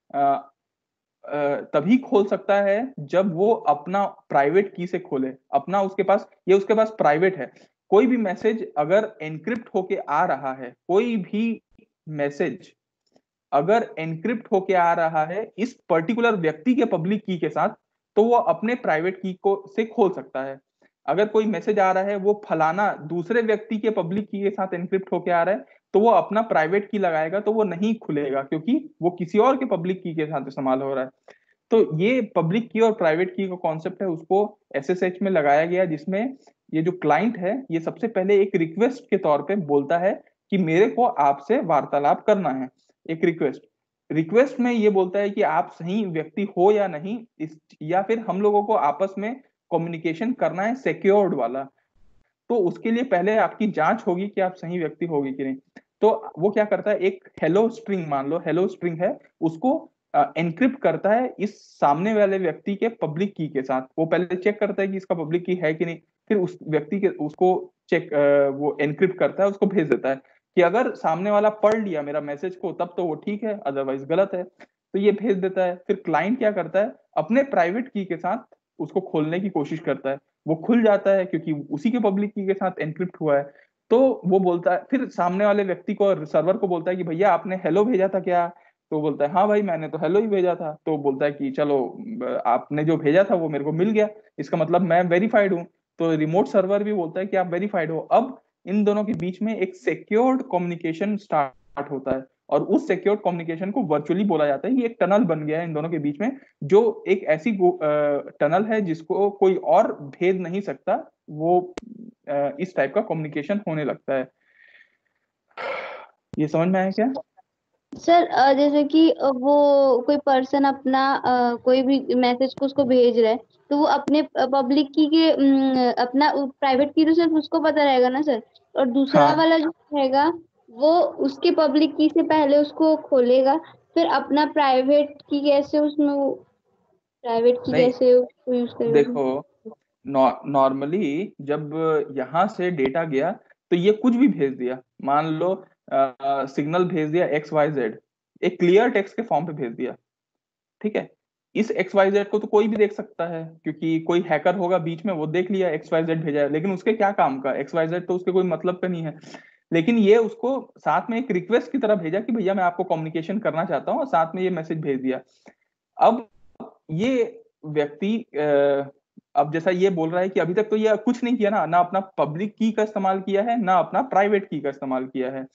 तभी खोल सकता है जब वो अपना प्राइवेट की से खोले, अपना उसके पास, ये उसके पास प्राइवेट है। कोई भी मैसेज अगर एनक्रिप्ट होके आ रहा है, कोई भी मैसेज अगर एनक्रिप्ट होके आ रहा है इस पर्टिकुलर व्यक्ति के पब्लिक की के साथ, तो वो अपने प्राइवेट की को से खोल सकता है। अगर कोई मैसेज आ रहा है वो फलाना दूसरे व्यक्ति के पब्लिक की के साथ एनक्रिप्ट होके आ रहा है, तो वो अपना प्राइवेट की लगाएगा तो वो नहीं खुलेगा, क्योंकि वो किसी और के पब्लिक की के साथ इस्तेमाल हो रहा है। तो ये पब्लिक की और प्राइवेट की का कॉन्सेप्ट है, उसको SSH में लगाया गया, जिसमें ये जो क्लाइंट है ये सबसे पहले एक रिक्वेस्ट के तौर पे बोलता है कि मेरे को आपसे वार्तालाप करना है, एक रिक्वेस्ट। रिक्वेस्ट में ये बोलता है कि आप सही व्यक्ति हो या नहीं, इस या फिर हम लोगों को आपस में कम्युनिकेशन करना है सिक्योर्ड वाला। तो उसके लिए पहले आपकी जांच होगी कि आप सही व्यक्ति होगी कि नहीं। तो वो क्या करता है, एक हेलो स्ट्रिंग, मान लो हेलो स्ट्रिंग है, उसको एनक्रिप्ट करता है इस सामने वाले व्यक्ति के पब्लिक की के साथ। वो पहले चेक करता है कि इसका पब्लिक की है कि नहीं, फिर उस व्यक्ति के उसको चेक वो एनक्रिप्ट करता है, उसको भेज देता है कि अगर सामने वाला पढ़ लिया मेरा मैसेज को तब तो वो ठीक है, अदरवाइज गलत है। तो ये भेज देता है। फिर क्लाइंट क्या करता है, अपने प्राइवेट की के साथ उसको खोलने की कोशिश करता है, वो खुल जाता है क्योंकि उसी के पब्लिक की के साथ एनक्रिप्ट हुआ है। तो वो बोलता है, फिर सामने वाले व्यक्ति को, सर्वर को बोलता है कि भैया आपने हेलो भेजा था क्या? तो बोलता है हाँ भाई मैंने तो हेलो ही भेजा था। तो बोलता है कि चलो आपने जो भेजा था वो मेरे को मिल गया, इसका मतलब मैं वेरीफाइड हूँ। तो रिमोट सर्वर भी बोलता है कि आप वेरीफाइड हो। अब इन दोनों के बीच में एक सिक्योर्ड कम्युनिकेशन स्टार्ट होता है, और उस सिक्योर्ड कम्युनिकेशन को वर्चुअली बोला जाता है। ये एक टनल बन गया है इन दोनों के बीच में, जो एक ऐसी टनल है जिसको कोई और भेद नहीं सकता। वो इस टाइप का कम्युनिकेशन होने लगता है। ये समझ में आया क्या? सर जैसे कि वो कोई पर्सन अपना कोई भी मैसेज को उसको भेज रहा है, तो वो अपने पब्लिक की के अपना प्राइवेट की तो सिर्फ उसको पता रहेगा ना सर, और दूसरा हाँ वाला जो रहेगा वो उसके पब्लिक की से पहले उसको खोलेगा, फिर अपना प्राइवेट की कैसे उसमें वो प्राइवेट की नहीं, कैसे उसको यूज करेगा। देखो नॉर्मली जब यहाँ से डेटा गया तो ये कुछ भी भेज दिया, मान लो सिग्नल भेज दिया XYZ, एक क्लियर टेक्स्ट के फॉर्म पे भेज दिया, ठीक है। इस XYZ को तो कोई भी देख सकता है, क्योंकि कोई हैकर होगा बीच में, वो देख लिया XYZ भेजा है, लेकिन उसके क्या काम का, XYZ तो उसके कोई मतलब का नहीं है। लेकिन ये उसको साथ में एक रिक्वेस्ट की तरह भेजा कि भैया मैं आपको कम्युनिकेशन करना चाहता हूँ, और साथ में ये मैसेज भेज दिया। अब ये व्यक्ति अब जैसा ये बोल रहा है कि अभी तक तो ये कुछ नहीं किया ना, ना अपना पब्लिक की का इस्तेमाल किया है, ना अपना प्राइवेट की का इस्तेमाल किया है।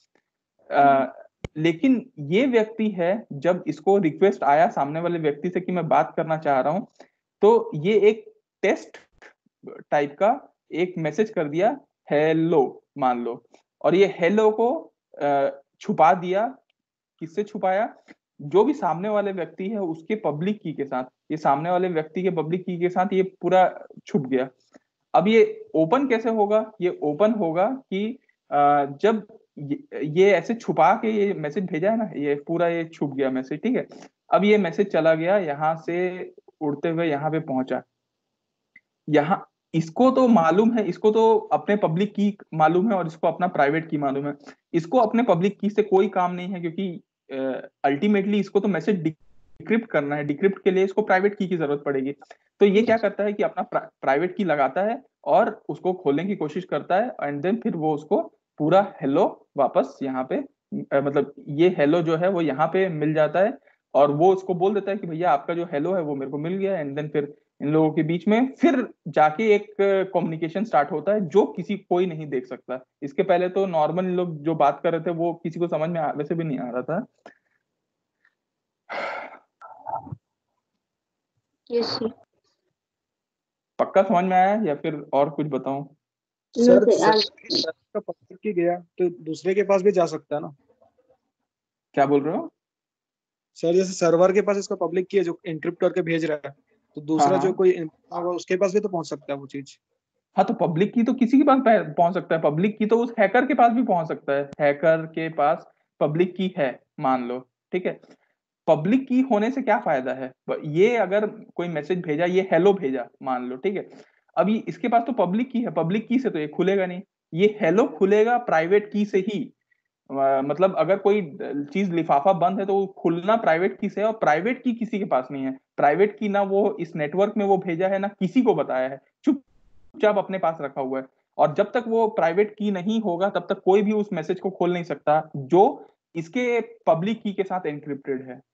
लेकिन ये व्यक्ति है, जब इसको रिक्वेस्ट आया सामने वाले व्यक्ति से कि मैं बात करना चाह रहा हूं, तो ये एक टेस्ट टाइप का एक मैसेज कर दिया, हेलो मान लो। और ये हेलो को छुपा दिया। किससे छुपाया? जो भी सामने वाले व्यक्ति है उसके पब्लिक की के साथ, ये सामने वाले व्यक्ति के पब्लिक की के साथ ये पूरा छुप गया। अब ये ओपन कैसे होगा? ये ओपन होगा कि जब ये ऐसे छुपा के ये मैसेज भेजा है ना, ये पूरा ये छुप गया मैसेज, ठीक है। अब ये मैसेज चला गया यहाँ से, उड़ते हुए यहाँ पे पहुंचा। यहाँ इसको तो मालूम है, इसको तो अपने पब्लिक की मालूम है और इसको अपना प्राइवेट की मालूम है। इसको अपने पब्लिक की से कोई काम नहीं है, क्योंकि अल्टीमेटली इसको तो मैसेज डिक्रिप्ट करना है, डिक्रिप्ट के लिए इसको प्राइवेट की जरूरत पड़ेगी। तो ये क्या करता है कि अपना प्राइवेट की लगाता है और उसको खोलने की कोशिश करता है, एंड देन फिर वो उसको पूरा हेलो वापस यहाँ पे मतलब ये हेलो जो है वो यहाँ पे मिल जाता है। और वो उसको बोल देता है कि भैया आपका जो हेलो है वो मेरे को मिल गया, एंड देन फिर इन लोगों के बीच में फिर जाके एक कम्युनिकेशन स्टार्ट होता है, जो किसी कोई नहीं देख सकता। इसके पहले तो नॉर्मल लोग जो बात कर रहे थे वो किसी को समझ में वैसे भी नहीं आ रहा था। Yes sir. पक्का समझ में आया या फिर और कुछ बताऊं? नो सर सर सर का पब्लिक की गया तो दूसरे के पास भी जा सकता है ना। क्या बोल रहे हो? सर जैसे सर्वर के पास इसका पब्लिक की है जो एनक्रिप्ट करके भेज रहा है, तो हाँ दूसरा जो हाँ। कोई होगा उसके पास भी तो पहुंच सकता है वो चीज। हाँ तो पब्लिक की तो किसी के पास पहुंच सकता है, पब्लिक की तो उस हैकर के पास भी पहुंच सकता है। हैकर के पास पब्लिक की है मान लो, ठीक है। पब्लिक की होने से क्या फायदा है? ये अगर कोई मैसेज भेजा, ये हेलो भेजा मान लो, ठीक है। अभी इसके पास तो पब्लिक की है, पब्लिक की से तो ये खुलेगा नहीं। ये हेलो खुलेगा प्राइवेट की से ही। मतलब अगर कोई चीज लिफाफा बंद है तो वो खुलना प्राइवेट की से है, और प्राइवेट की किसी के पास नहीं है। प्राइवेट की ना वो इस नेटवर्क में वो भेजा है, ना किसी को बताया है, चुपचाप अपने पास रखा हुआ है। और जब तक वो प्राइवेट की नहीं होगा तब तक कोई भी उस मैसेज को खोल नहीं सकता जो इसके पब्लिक की के साथ एनक्रिप्टेड है।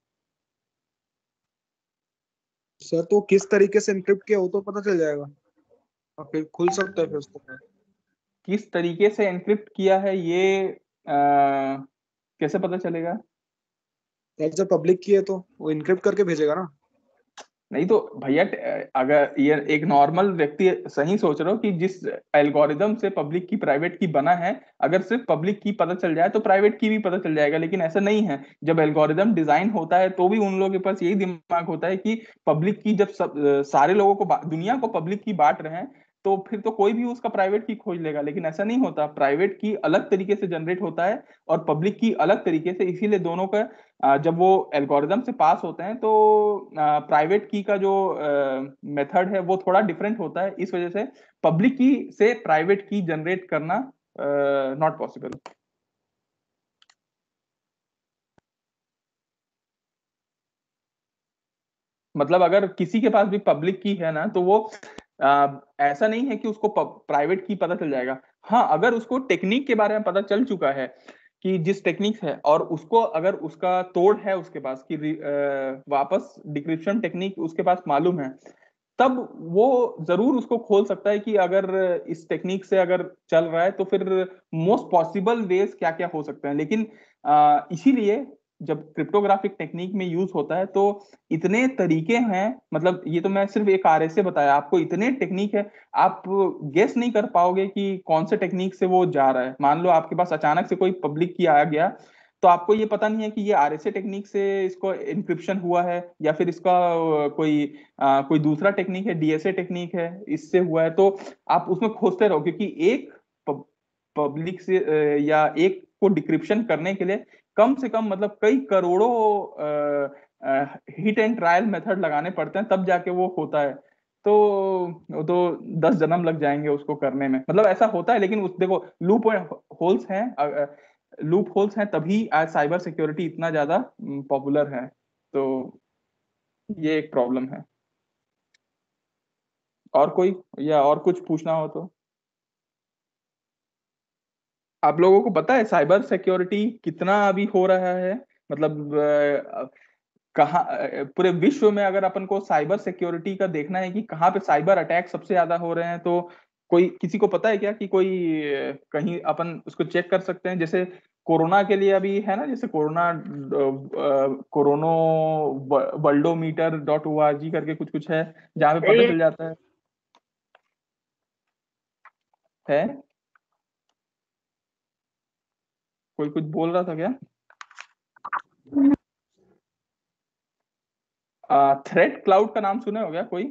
सर तो किस तरीके से एनक्रिप्ट किया वो तो पता चल जाएगा और फिर खुल सकता है फिर उसको। किस तरीके से एनक्रिप्ट किया है ये कैसे पता चलेगा? सर जब पब्लिक की है तो वो एनक्रिप्ट करके भेजेगा ना। नहीं तो भैया अगर ये एक नॉर्मल व्यक्ति सही सोच रहे हो कि जिस एल्गोरिदम से पब्लिक की प्राइवेट की बना है, अगर सिर्फ पब्लिक की पता चल जाए तो प्राइवेट की भी पता चल जाएगा, लेकिन ऐसा नहीं है। जब एल्गोरिदम डिजाइन होता है तो भी उन लोगों के पास यही दिमाग होता है कि पब्लिक की जब सारे लोगों को दुनिया को पब्लिक की बांट रहे हैं, तो फिर तो कोई भी उसका प्राइवेट की खोज लेगा। लेकिन ऐसा नहीं होता, प्राइवेट की अलग तरीके से जनरेट होता है और पब्लिक की अलग तरीके से। इसीलिए दोनों का जब वो एल्गोरिदम से पास होते हैं तो प्राइवेट की का जो मेथड है वो थोड़ा डिफरेंट होता है। इस वजह से पब्लिक की से प्राइवेट की जनरेट करना नॉट पॉसिबल। मतलब अगर किसी के पास भी पब्लिक की है ना, तो वो ऐसा नहीं है कि उसको प्राइवेट की पता चल जाएगा। हाँ, अगर उसको टेक्निक के बारे में पता चल चुका है कि जिस टेक्निक है, और उसको अगर उसका तोड़ है उसके पास कि वापस डिक्रिप्शन टेक्निक उसके पास मालूम है, तब वो जरूर उसको खोल सकता है कि अगर इस टेक्निक से अगर चल रहा है तो फिर मोस्ट पॉसिबल वेज क्या क्या हो सकते हैं। लेकिन इसीलिए जब क्रिप्टोग्राफिक टेक्निक में यूज होता है तो इतने तरीके हैं, मतलब ये तो मैं सिर्फ एक आरएसए बताया आपको, इतने टेक्निक है, आप गेस नहीं कर पाओगे कि कौन से टेक्निक से वो जा रहा है। मान लो आपके पास अचानक से कोई पब्लिक की आ गया तो आपको ये पता नहीं है कि ये आरएसए टेक्निक से इसको इंक्रिप्शन हुआ है या फिर इसका कोई दूसरा टेक्निक है, डीएसए टेक्निक है, इससे हुआ है। तो आप उसमें खोजते रहो, क्योंकि एक पब्लिक से या एक को डिक्रिप्शन करने के लिए कम से कम मतलब कई करोड़ों हिट एंड ट्रायल मेथड लगाने पड़ते हैं, तब जाके वो होता है। तो वो तो 10 जन्म लग जाएंगे उसको करने में, मतलब ऐसा होता है। लेकिन उस देखो लूप होल्स हैं, लूप होल्स हैं, तभी आज साइबर सिक्योरिटी इतना ज्यादा पॉपुलर है। तो ये एक प्रॉब्लम है। और कोई या और कुछ पूछना हो तो? आप लोगों को पता है साइबर सिक्योरिटी कितना अभी हो रहा है? मतलब कहाँ पूरे विश्व में अगर अपन को साइबर सिक्योरिटी का देखना है कि कहाँ पे साइबर अटैक सबसे ज्यादा हो रहे हैं, तो कोई किसी को पता है क्या कि कोई कहीं अपन उसको चेक कर सकते हैं? जैसे कोरोना के लिए अभी है ना, जैसे कोरोनो वर्ल्डोमीटर.org करके कुछ कुछ है, जहाँ पे पता ये चल जाता है। कोई कुछ बोल रहा था क्या? थ्रेट क्लाउड का नाम सुने हो क्या कोई?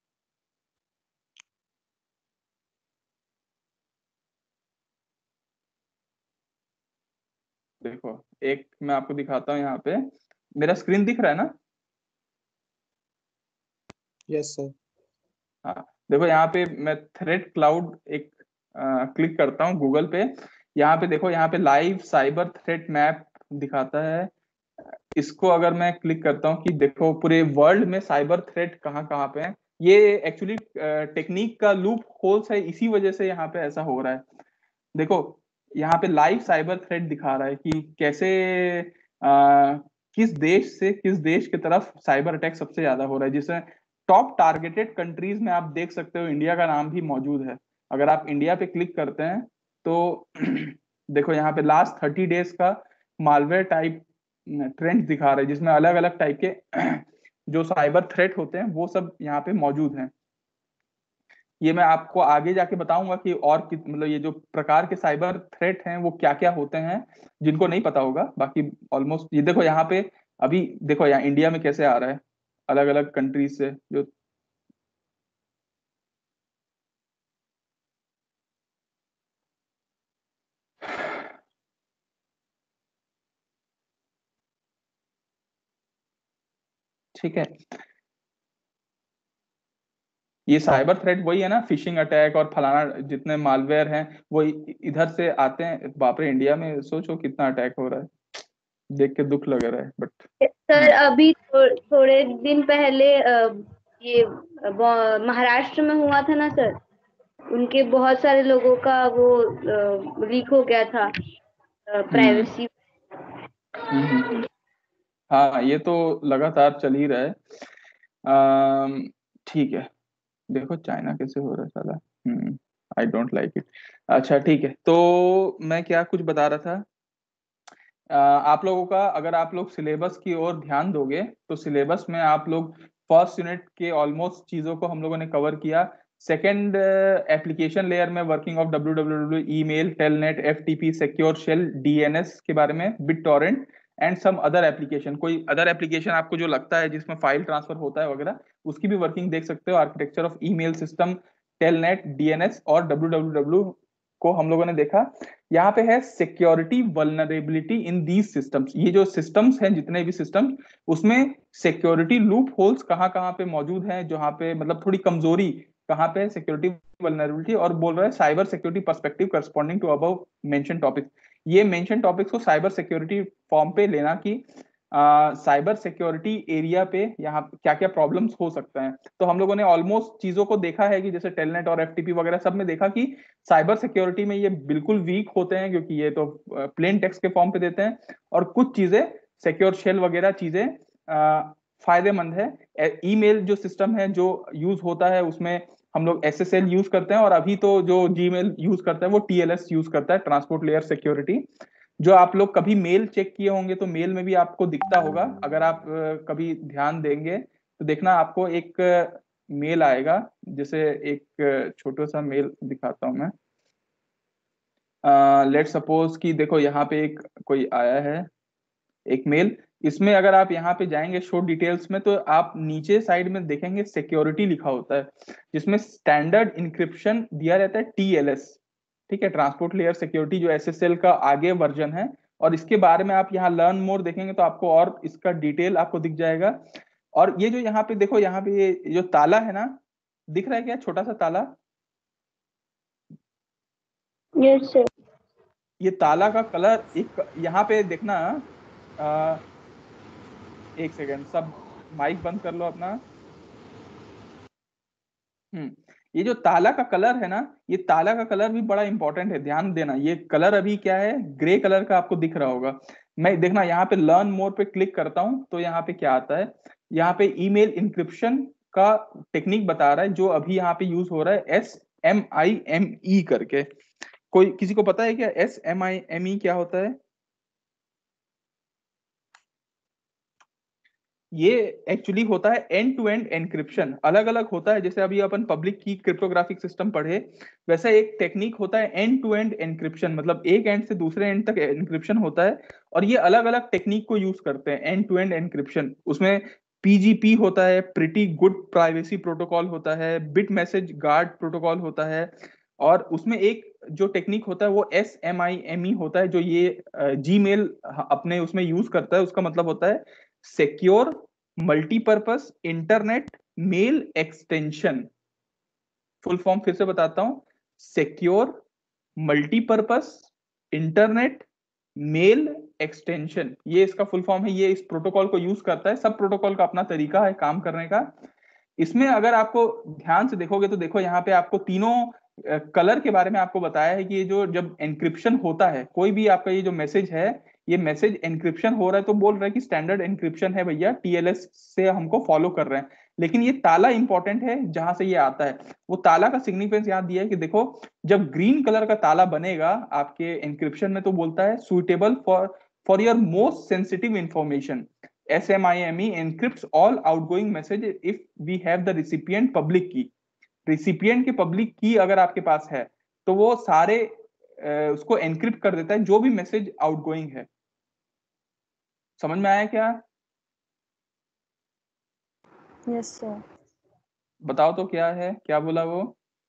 देखो, एक मैं आपको दिखाता हूँ यहाँ पे, मेरा स्क्रीन दिख रहा है ना? Yes sir. हाँ, देखो यहाँ पे मैं थ्रेट क्लाउड एक क्लिक करता हूँ गूगल पे। यहाँ पे देखो, यहाँ पे लाइव साइबर थ्रेट मैप दिखाता है। इसको अगर मैं क्लिक करता हूँ कि देखो पूरे वर्ल्ड में साइबर थ्रेट कहाँ कहाँ पे है, ये एक्चुअली टेक्निक का लूप होल्स है, इसी वजह से यहाँ पे ऐसा हो रहा है। देखो यहाँ पे लाइव साइबर थ्रेट दिखा रहा है कि कैसे किस देश से किस देश की तरफ साइबर अटैक सबसे ज्यादा हो रहा है, जिसमें टॉप टारगेटेड कंट्रीज में आप देख सकते हो इंडिया का नाम भी मौजूद है। अगर आप इंडिया पे क्लिक करते हैं तो देखो यहाँ पे लास्ट 30 डेज का मालवेयर टाइप ट्रेंड दिखा रहा है, जिसमें अलग अलग टाइप के जो साइबर थ्रेट होते हैं वो सब यहाँ पे मौजूद हैं। ये मैं आपको आगे जाके बताऊंगा कि और मतलब ये जो प्रकार के साइबर थ्रेट हैं वो क्या क्या होते हैं, जिनको नहीं पता होगा। बाकी ऑलमोस्ट ये देखो यहाँ पे, अभी देखो यहाँ इंडिया में कैसे आ रहा है अलग अलग कंट्रीज से जो। ठीक है, ये साइबर थ्रेट वही है ना, फिशिंग अटैक और फलाना जितने मालवेयर हैं वो इधर से आते हैं। बाप रे, इंडिया में सोचो कितना अटैक हो रहा है, देख के दुख लग रहा है। बट सर अभी थोड़े दिन पहले ये महाराष्ट्र में हुआ था ना सर, उनके बहुत सारे लोगों का वो लीक हो गया था प्राइवेसी। हाँ, ये तो लगातार चल ही रहा है। ठीक है, देखो चाइना कैसे हो रहा है साला। I don't like it. अच्छा ठीक है, तो मैं क्या कुछ बता रहा था, आप लोगों का अगर आप लोग सिलेबस की ओर ध्यान दोगे तो सिलेबस में आप लोग फर्स्ट यूनिट के ऑलमोस्ट चीजों को हम लोगों ने कवर किया। सेकंड एप्लीकेशन लेयर में working of www, email, telnet, FTP, secure shell, DNS के बारे में, BitTorrent and some other application. कोई अदर एप्लीकेशन आपको जो लगता है जिसमें फाइल ट्रांसफर होता है वगैरह, उसकी भी वर्किंग देख सकते हो। Architecture of email system, telnet, DNS और www को हम लोगों ने देखा। यहाँ पे है security vulnerability in these systems. ये जो सिस्टम्स हैं, जितने भी सिस्टम, उसमें सिक्योरिटी लूप होल्स कहाँ कहाँ पे मौजूद हैं, जहाँ पे मतलब थोड़ी कमजोरी कहाँ पे है, सिक्योरिटी वल्नरेबिलिटी। और बोल रहा है cyber security perspective corresponding to above mention topic. ये मेंशन टॉपिक्स को साइबर सिक्योरिटी फॉर्म पे लेना कि साइबर सिक्योरिटी एरिया पे यहाँ क्या क्या प्रॉब्लम्स हो सकते हैं। तो हम लोगों ने ऑलमोस्ट चीजों को देखा है कि जैसे टेलनेट और एफटीपी वगैरह सब में देखा कि साइबर सिक्योरिटी में ये बिल्कुल वीक होते हैं, क्योंकि ये तो प्लेन टेक्स्ट के फॉर्म पे देते हैं। और कुछ चीजें सिक्योर शेल वगैरह चीजें फायदेमंद है। ईमेल जो सिस्टम है जो यूज होता है उसमें हम लोग एसएसएल यूज करते हैं, और अभी तो जो जीमेल यूज करता है वो टीएलएस यूज करता है, ट्रांसपोर्ट लेयर सिक्योरिटी। जो आप लोग कभी मेल चेक किए होंगे तो मेल में भी आपको दिखता होगा, अगर आप कभी ध्यान देंगे तो देखना आपको एक मेल आएगा। जैसे एक छोटा सा मेल दिखाता हूं मैं। लेट सपोज कि देखो यहाँ पे एक कोई आया है, एक मेल। इसमें अगर आप यहाँ पे जाएंगे शो डिटेल्स में, तो आप नीचे साइड में देखेंगे सिक्योरिटी लिखा होता है, जिसमें स्टैंडर्ड इंक्रिप्शन दिया रहता है, टीएलएस। ठीक है, ट्रांसपोर्ट लेयर सिक्योरिटी, जो एसएसएल का आगे वर्जन है। और इसके बारे में आप यहाँ लर्न मोर देखेंगे तो आपको और इसका डिटेल आपको दिख जाएगा। और ये जो यहाँ पे देखो, यहाँ पे ये जो ताला है ना, दिख रहा है क्या, छोटा सा ताला? Yes sir. ये ताला का कलर एक यहाँ पे देखना। आ, एक सेकेंड, सब माइक बंद कर लो अपना। ये जो ताला का कलर है ना, ये ताला का कलर भी बड़ा इंपॉर्टेंट है, ध्यान देना। ये कलर अभी क्या है, ग्रे कलर का आपको दिख रहा होगा। मैं देखना यहाँ पे लर्न मोर पे क्लिक करता हूं तो यहाँ पे क्या आता है, यहाँ पे ईमेल इंक्रिप्शन का टेक्निक बता रहा है, जो अभी यहाँ पे यूज हो रहा है, SMIME करके। कोई किसी को पता है क्या SMIME क्या होता है? ये एक्चुअली होता है एंड टू एंड एनक्रिप्शन। अलग अलग होता है, जैसे अभी अपन पब्लिक की क्रिप्टोग्राफिक सिस्टम पढ़े, वैसा एक टेक्निक होता है एंड टू एंड एनक्रिप्शन, मतलब एक एंड से दूसरे एंड तक एनक्रिप्शन होता है। और ये अलग अलग टेक्निक को यूज करते हैं एंड टू एंड एनक्रिप्शन। उसमें PGP होता है, प्रिटी गुड प्राइवेसी प्रोटोकॉल होता है, बिट मैसेज गार्ड प्रोटोकॉल होता है। और उसमें एक जो टेक्निक होता है वो SMIME होता है, जो ये जीमेल अपने उसमें यूज करता है। उसका मतलब होता है secure multipurpose internet mail extension. Full form फिर से बताता हूं, secure multipurpose internet mail extension, ये इसका फुल फॉर्म है। ये इस प्रोटोकॉल को यूज करता है। सब प्रोटोकॉल का अपना तरीका है काम करने का। इसमें अगर आपको ध्यान से देखोगे तो देखो, यहाँ पे आपको तीनों कलर के बारे में आपको बताया है कि ये जो जब एनक्रिप्शन होता है, कोई भी आपका ये जो मैसेज है, ये मैसेज एनक्रिप्शन हो रहा है तो बोल रहा है कि स्टैंडर्ड एनक्रिप्शन है भैया, TLS से हमको फॉलो कर रहे हैं। लेकिन ये ताला इंपॉर्टेंट है जहां से ये आता है। वो ताला का सिग्निफिकेंस यहाँ दिया है कि देखो, जब ग्रीन कलर का ताला बनेगा आपके एनक्रिप्शन में, तो बोलता है suitable for for your most sensitive information. SMIME encrypts all outgoing message if we have the recipient public key। Recipient की पब्लिक की अगर आपके पास है तो वो सारे उसको एनक्रिप्ट कर देता है, जो भी मैसेज आउटगोइंग है। समझ में आया क्या? Yes sir. बताओ तो क्या है, क्या बोला वो?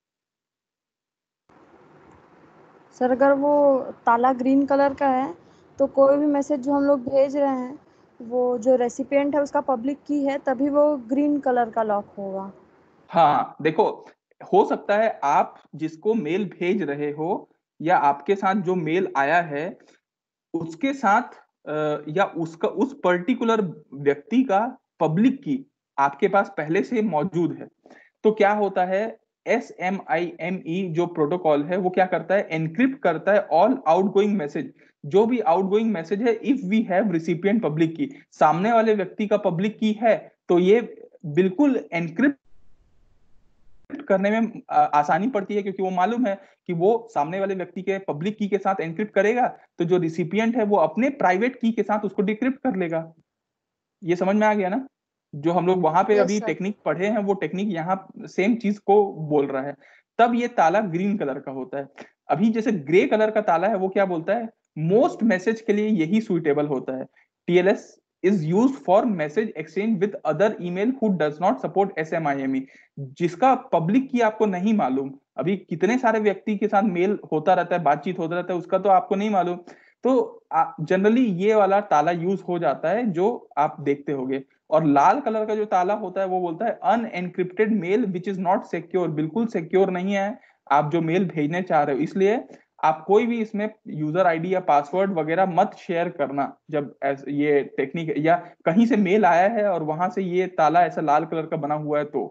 सर अगर वो ताला ग्रीन कलर का है तो कोई भी मैसेज जो हम लोग भेज रहे हैं, वो जो रेसिपिएंट है उसका पब्लिक की है, तभी वो ग्रीन कलर का लॉक होगा। हाँ देखो, हो सकता है आप जिसको मेल भेज रहे हो या आपके साथ जो मेल आया है उसके साथ या उसका उस पर्टिकुलर व्यक्ति का पब्लिक की आपके पास पहले से मौजूद है। तो क्या होता है, SMIME जो प्रोटोकॉल है वो क्या करता है, एनक्रिप्ट करता है ऑल आउटगोइंग मैसेज। जो भी आउटगोइंग मैसेज है, if we have recipient public key, सामने वाले व्यक्ति का पब्लिक की है, तो ये बिल्कुल एनक्रिप्ट करने में आसानी पड़ती है, क्योंकि वो मालूम है कि वो सामने वाले व्यक्ति के पब्लिक की के साथ एनक्रिप्ट करेगा, तो जो रिसिपिएंट है वो अपने प्राइवेट की के साथ उसको डिक्रिप्ट कर लेगा। ये समझ में आ गया ना? जो हम लोग वहां पे यस अभी सर। टेक्निक पढ़े हैं, वो टेक्निक यहाँ सेम चीज को बोल रहा है। तब ये ताला ग्रीन कलर का होता है। अभी जैसे ग्रे कलर का ताला है, वो क्या बोलता है, मोस्ट मैसेज के लिए यही सुइटेबल होता है। TLS is use for message exchange with other email who does not support SMIME। जिसका पब्लिक की आपको नहीं मालूम, अभी कितने सारे व्यक्ति के साथ मेल होता रहता है, बातचीत होता रहता है, उसका तो आपको नहीं मालूम। तो जनरली ये वाला ताला यूज हो जाता है जो आप देखते होगे। और लाल कलर का जो ताला होता है वो बोलता है unencrypted mail which is not secure, बिल्कुल सिक्योर नहीं है आप जो मेल भेजने चाह रहे हो। इसलिए आप कोई भी इसमें यूजर आईडी या पासवर्ड वगैरह मत शेयर करना, जब ये टेक्निक या कहीं से मेल आया है और वहां से ये ताला ऐसा लाल कलर का बना हुआ है तो।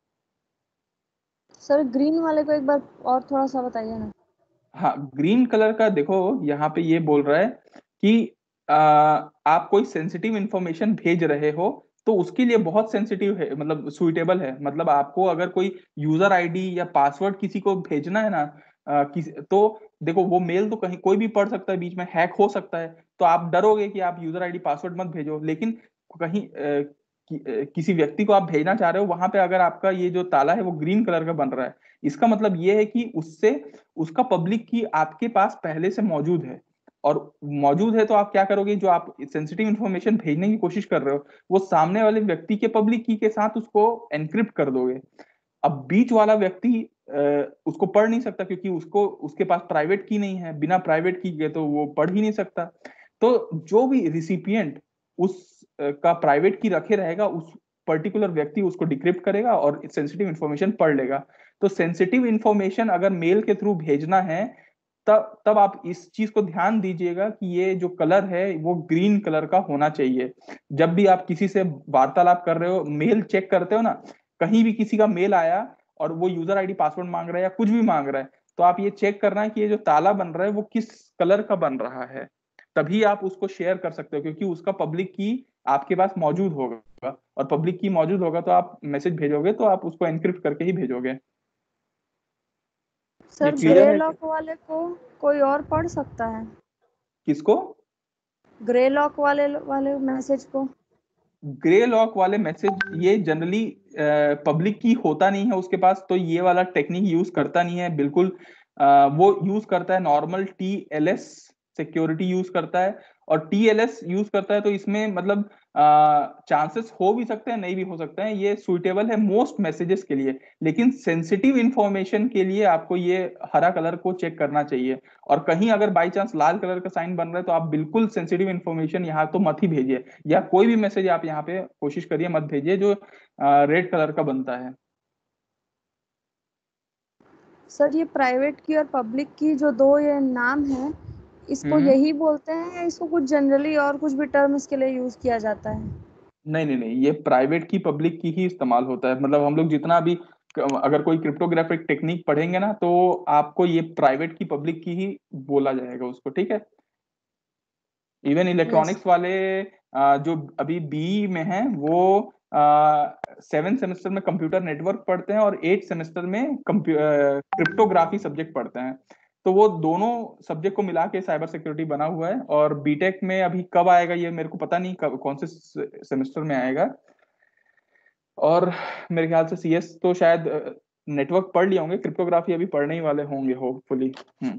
सर ग्रीन वाले को एक बार और थोड़ा सा बताइए ना। हाँ, ग्रीन कलर का देखो, यहाँ पे ये बोल रहा है कि आप कोई सेंसिटिव इंफॉर्मेशन भेज रहे हो तो उसके लिए बहुत सेंसिटिव है, मतलब सुइटेबल है। मतलब आपको अगर कोई यूजर आईडी या पासवर्ड किसी को भेजना है ना, तो देखो वो मेल तो कहीं कोई भी पढ़ सकता है, बीच में हैक हो सकता है, तो आप डरोगे कि आप यूजर आईडी पासवर्ड मत भेजो। लेकिन कहीं किसी व्यक्ति को आप भेजना चाह रहे हो, वहां पे अगर आपका ये जो ताला है वो ग्रीन कलर का बन रहा है, इसका मतलब ये है कि उससे उसका पब्लिक की आपके पास पहले से मौजूद है। और मौजूद है तो आप क्या करोगे, जो आप सेंसिटिव इंफॉर्मेशन भेजने की कोशिश कर रहे हो वो सामने वाले व्यक्ति के पब्लिक की के साथ उसको एनक्रिप्ट कर दोगे। अब बीच वाला व्यक्ति उसको पढ़ नहीं सकता, क्योंकि उसको उसके पास प्राइवेट की नहीं है, बिना प्राइवेट की के तो वो पढ़ ही नहीं सकता। तो जो भी रिसिपिएंट उस का प्राइवेट की रखे रहेगा, उस पर्टिकुलर व्यक्ति उसको डिक्रिप्ट करेगा और सेंसिटिव इंफॉर्मेशन पढ़ लेगा। तो सेंसिटिव इंफॉर्मेशन अगर मेल के थ्रू भेजना है, तब तब आप इस चीज को ध्यान दीजिएगा कि ये जो कलर है वो ग्रीन कलर का होना चाहिए। जब भी आप किसी से वार्तालाप कर रहे हो, मेल चेक करते हो ना, कहीं भी किसी का मेल आया और वो यूजर आईडी पासवर्ड मांग रहा है या कुछ भी मांग रहा है, तो आप ये चेक करना है कि ये जो ताला बन रहा है वो किस कलर का बन रहा है, तभी आप उसको शेयर कर सकते हो, क्योंकि उसका पब्लिक की आपके पास मौजूद होगा। और पब्लिक की मौजूद होगा तो आप मैसेज भेजोगे तो आप उसको एनक्रिप्ट करके ही भेजोगे। ये सर क्लियर ग्रे है? लॉक वाले को कोई और पढ़ सकता है? किसको? ग्रे लॉक वाले वाले मैसेज को? ग्रे लॉक वाले मैसेज ये जनरली पब्लिक की होता नहीं है उसके पास, तो ये वाला टेक्निक यूज करता नहीं है बिल्कुल। वो यूज करता है नॉर्मल टीएलएस सिक्योरिटी यूज करता है। और टीएलएस यूज करता है तो इसमें मतलब चांसेस हो भी सकते हैं, नहीं भी हो सकते हैं। ये सुइटेबल है मोस्ट मैसेजेस के लिए, लेकिन सेंसिटिव इंफॉर्मेशन के लिए आपको ये हरा कलर को चेक करना चाहिए। और कहीं अगर बाई चांस लाल कलर का साइन बन रहा है तो आप बिल्कुल सेंसिटिव इंफॉर्मेशन यहाँ तो मत ही भेजिए, या कोई भी मैसेज आप यहाँ पे कोशिश करिए मत भेजिए जो रेड कलर का बनता है। सर ये प्राइवेट की और पब्लिक की जो दो ये नाम है, इसको हम्म। यही बोलते हैं या इसको कुछ जनरली और कुछ भी टर्म इसके लिए यूज किया जाता है? नहीं नहीं नहीं, ये प्राइवेट की पब्लिक की ही इस्तेमाल होता है। मतलब हम लोग जितना भी अगर कोई क्रिप्टोग्राफिक टेक्निक पढ़ेंगे ना, तो आपको ये प्राइवेट की पब्लिक की ही बोला जाएगा उसको, ठीक है। Even yes. इलेक्ट्रॉनिक्स वाले जो अभी बीई में हैं वो 7 सेमेस्टर में कंप्यूटर नेटवर्क पढ़ते हैं और 8 सेमेस्टर में क्रिप्टोग्राफी सब्जेक्ट पढ़ते हैं। तो वो दोनों सब्जेक्ट को मिला के साइबर सिक्योरिटी बना हुआ है। और बीटेक में अभी कब आएगा ये मेरे को पता नहीं, कौन से सेमेस्टर में आएगा। और मेरे ख्याल से सीएस तो शायद नेटवर्क पढ़ लिए होंगे, क्रिप्टोग्राफी अभी पढ़ने ही वाले होंगे होपफुली।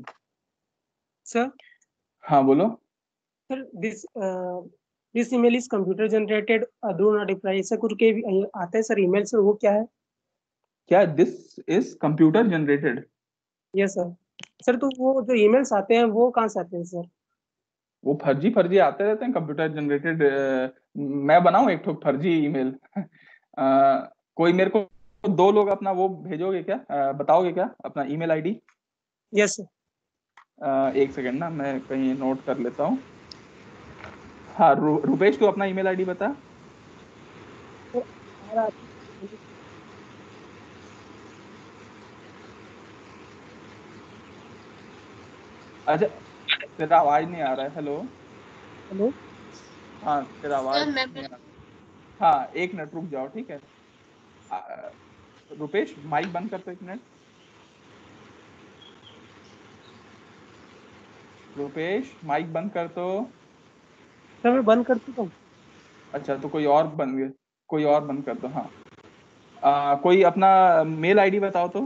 सर हाँ बोलो। Sir this email is computer generated, do not reply, ऐसा कुछ के आता है सर ईमेल से, वो क्या है? क्या this is computer generated? Yes sir. Sir तो वो जो ईमेल्स आते हैं वो कहाँ से आते हैं सर? वो फर्जी फर्जी आते रहते हैं कंप्यूटर जनरेटेड। मैं बनाऊं एक ठो फर्जी ईमेल? कोई मेरे को दो लोग अपना वो भेजोगे क्या, बताओगे क्या अपना ईमेल आईडी? Yes sir. एक सेकंड ना, मैं कहीं नोट कर लेता हूँ। हाँ रुपेश तू अपना ईमेल आईडी बता। अच्छा, तेरा आवाज नहीं आ रहा है। हेलो। हेलो। हाँ तेरा आवाज नहीं आ रहा। हाँ एक मिनट रुक जाओ, ठीक है। अ, रुपेश माइक बंद कर तो एक मिनट। रुपेश माइक बंद कर तो। सर मैं बंद कर चुका हूँ। अच्छा तो कोई और बंद गया, कोई और बंद कर दो। हाँ कोई अपना मेल आईडी बताओ तो।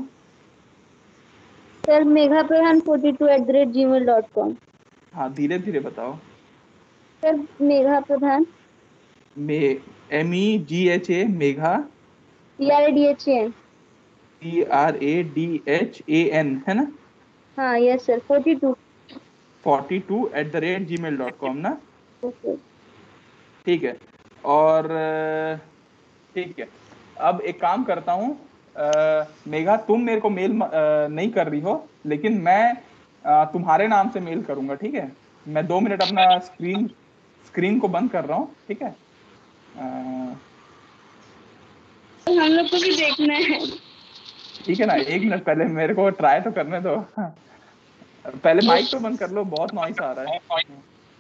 Sir Megha Pradhan 42@gmail.com। हाँ धीरे धीरे बताओ। सर मेघा प्रधान मे MEGHA मेघा TRADHAN। TRADHAN है ना? हाँ यस सर 42। 42@gmail.com ना? ओके। ठीक है। और ठीक है, अब एक काम करता हूँ। मेघा तुम मेरे को मेल नहीं कर रही हो, लेकिन मैं तुम्हारे नाम से मेल करूंगा, ठीक है। मैं 2 मिनट अपना स्क्रीन स्क्रीन को बंद कर रहा हूँ, ठीक है। हम लोग को भी देखना है। ठीक है ना, 1 मिनट पहले मेरे को ट्राई तो करने दो। पहले माइक तो बंद कर लो, बहुत नॉइस आ रहा है।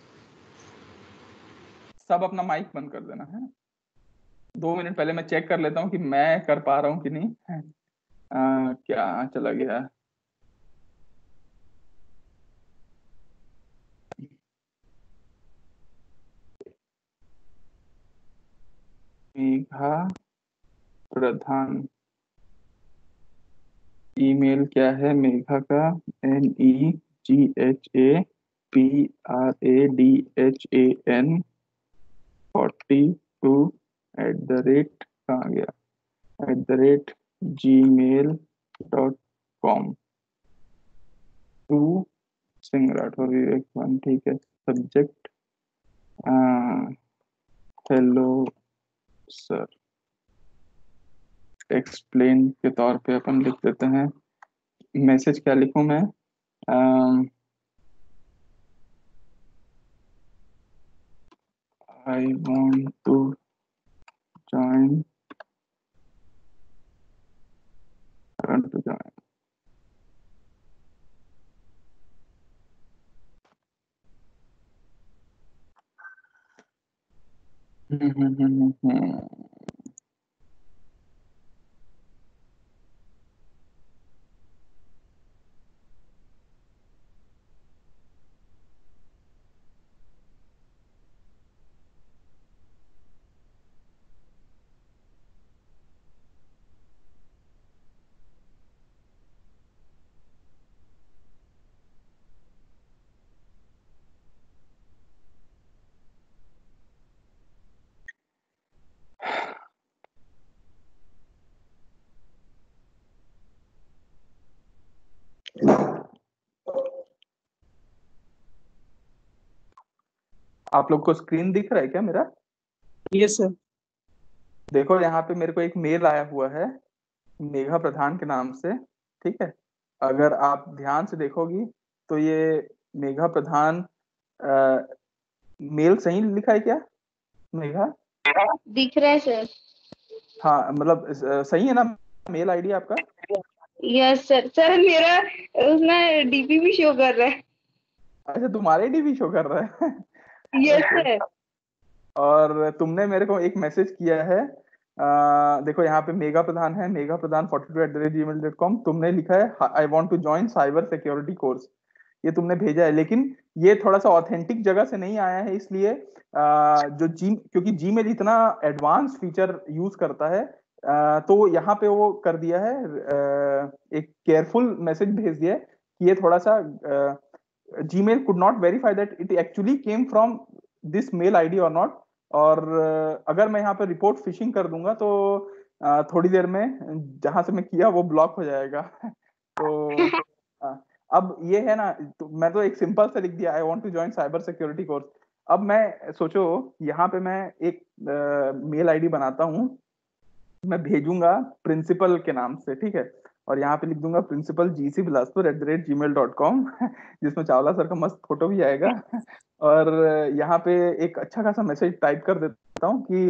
सब अपना माइक बंद कर देना है। 2 मिनट पहले मैं चेक कर लेता हूँ कि मैं कर पा रहा हूँ कि नहीं। क्या चला गया? मेघा प्रधान। ईमेल क्या है मेघा का? NEGHAPRADHAN 42 कहाँ गया, @gmail.com। To Singh Rathore Vivek one, ठीक है। Subject hello sir. एक्सप्लेन के तौर पे अपन लिख देते हैं। मैसेज क्या लिखूं मैं? आई वांट टू जॉइन आप लोग को स्क्रीन दिख रहा है क्या मेरा? Yes sir. देखो यहाँ पे मेरे को एक मेल आया हुआ है मेघा प्रधान के नाम से, ठीक है। अगर आप ध्यान से देखोगी तो ये मेघा प्रधान मेल सही लिखा है क्या मेघा? दिख रहा है सर। हाँ मतलब सही है ना मेल आईडी आपका? Yes sir. सर मेरा उसमें डीपी भी शो कर रहा है। अच्छा तुम्हारे डीपी शो कर रहा है। Yes Okay. सर। और तुमने मेरे को एक मैसेज किया है, देखो यहाँ पे मेगा प्रधान है, मेगा प्रधान 42@gmail.com। तुमने लिखा है I want to join cyber security course, ये तुमने भेजा है। लेकिन ये थोड़ा सा ऑथेंटिक जगह से नहीं आया है, इसलिए क्योंकि जीमेल इतना एडवांस फीचर यूज करता है, तो यहाँ पे वो कर दिया है, एक केयरफुल मैसेज भेज दिया है कि ये थोड़ा सा Gmail could not verify that it actually came from this mail ID or not। और अगर मैं यहाँ पे रिपोर्ट फिशिंग कर दूंगा तो थोड़ी देर में जहां से मैं किया वो ब्लॉक हो जाएगा। तो अब ये है ना, तो मैं तो एक सिंपल से लिख दिया I want to join cyber security course. अब मैं सोचो यहाँ पे मैं एक मेल आईडी बनाता हूँ, मैं भेजूंगा प्रिंसिपल के नाम से, ठीक है। और यहाँ पे लिख दूंगा प्रिंसिपल GC Bilaspur@gmail.com जिसमें चावला सर का मस्त फोटो भी आएगा। और यहाँ पे एक अच्छा खासा मैसेज टाइप कर देता हूँ कि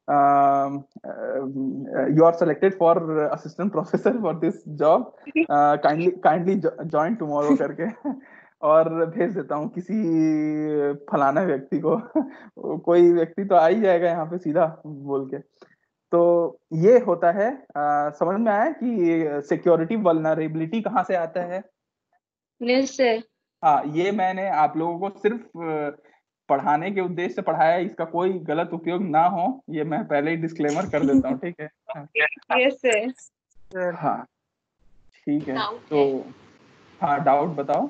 you are selected for assistant professor for this job, kindly join tomorrow करके और भेज देता हूँ किसी फलाना व्यक्ति को। कोई व्यक्ति तो आ ही जाएगा यहाँ पे सीधा बोल के। तो ये होता है। समझ में आया कि सिक्योरिटी वल्नरेबिलिटी कहाँ से आता है? Yes sir. हाँ, ये मैंने आप लोगों को सिर्फ पढ़ाने के उद्देश्य से पढ़ाया है, इसका कोई गलत उपयोग ना हो ये मैं पहले ही डिस्क्लेमर कर देता हूँ, ठीक है। Yes sir. हाँ ठीक है। डाउट तो है हाँ डाउट बताओ।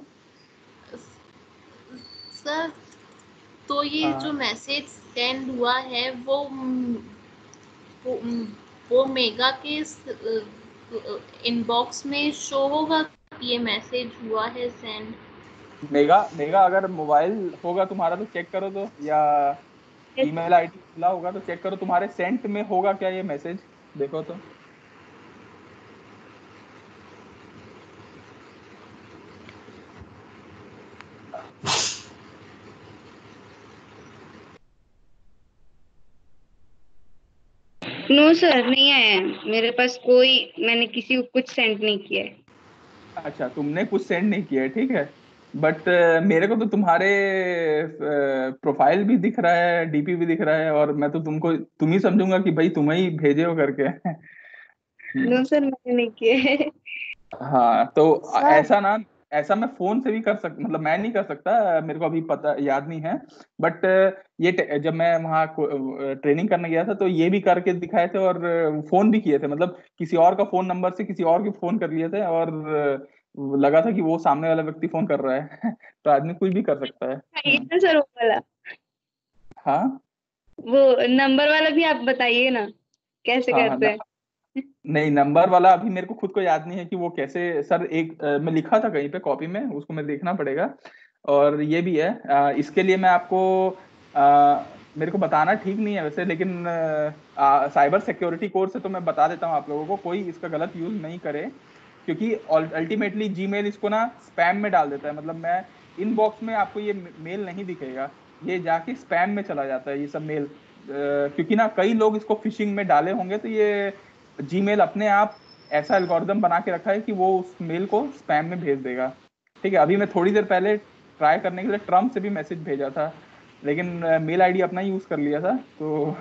सर। तो ये हाँ जो मैसेज सेंड हुआ है वो, वो मेगा के इनबॉक्स में शो होगा कि ये मैसेज हुआ है सेंड? मेगा मेगा अगर मोबाइल होगा तुम्हारा तो चेक करो तो, या ईमेल आईडी खुला होगा तो चेक करो तुम्हारे सेंट में होगा क्या ये मैसेज, देखो तो। नो सर, नहीं आया है मेरे पास कोई। मैंने किसी को कुछ सेंड नहीं किया है। अच्छा तुमने कुछ सेंड नहीं किया है, ठीक है। बट मेरे को तो तुम्हारे प्रोफाइल भी दिख रहा है, डीपी भी दिख रहा है, और मैं तो तुम ही समझूंगा कि भाई तुम ही भेजे हो करके। नो सर, मैंने नहीं किया है। हाँ तो सर ऐसा ना, ऐसा मैं फोन से भी कर सकता, मतलब मैं नहीं कर सकता, मेरे को अभी पता याद नहीं है, बट जब मैं वहाँ ट्रेनिंग करने गया था तो ये भी करके दिखाए थे, और फोन भी किए थे, मतलब किसी और का फोन नंबर से किसी और के फोन कर लिए थे, और लगा था कि वो सामने वाला व्यक्ति फोन कर रहा है तो आदमी कुछ भी कर सकता है। ये ना सर वो वाला, हाँ वो नंबर वाला भी आप बताइए ना कैसे हाँ करते हैं। नहीं, नंबर वाला अभी मेरे को खुद को याद नहीं है कि वो कैसे सर, एक मैं लिखा था कहीं पे कॉपी में, उसको मैं देखना पड़ेगा। और ये भी है, इसके लिए मैं आपको मेरे को बताना ठीक नहीं है वैसे, लेकिन साइबर सिक्योरिटी कोर्स से तो मैं बता देता हूँ आप लोगों को, कोई इसका गलत यूज नहीं करे, क्योंकि अल्टीमेटली जीमेल इसको ना स्पैम में डाल देता है। मतलब मैं इनबॉक्स में आपको ये मेल नहीं दिखेगा, ये जाके स्पैम में चला जाता है ये सब मेल, क्योंकि ना कई लोग इसको फिशिंग में डाले होंगे, तो ये जीमेल अपने आप ऐसा एल्गोरिदम बना के रखा है कि वो उस मेल को स्पैम में भेज देगा। ठीक है, अभी मैं थोड़ी देर पहले ट्राई करने के लिए ट्रम्प से भी मैसेज भेजा था, लेकिन मेल आईडी अपना यूज कर लिया था। तो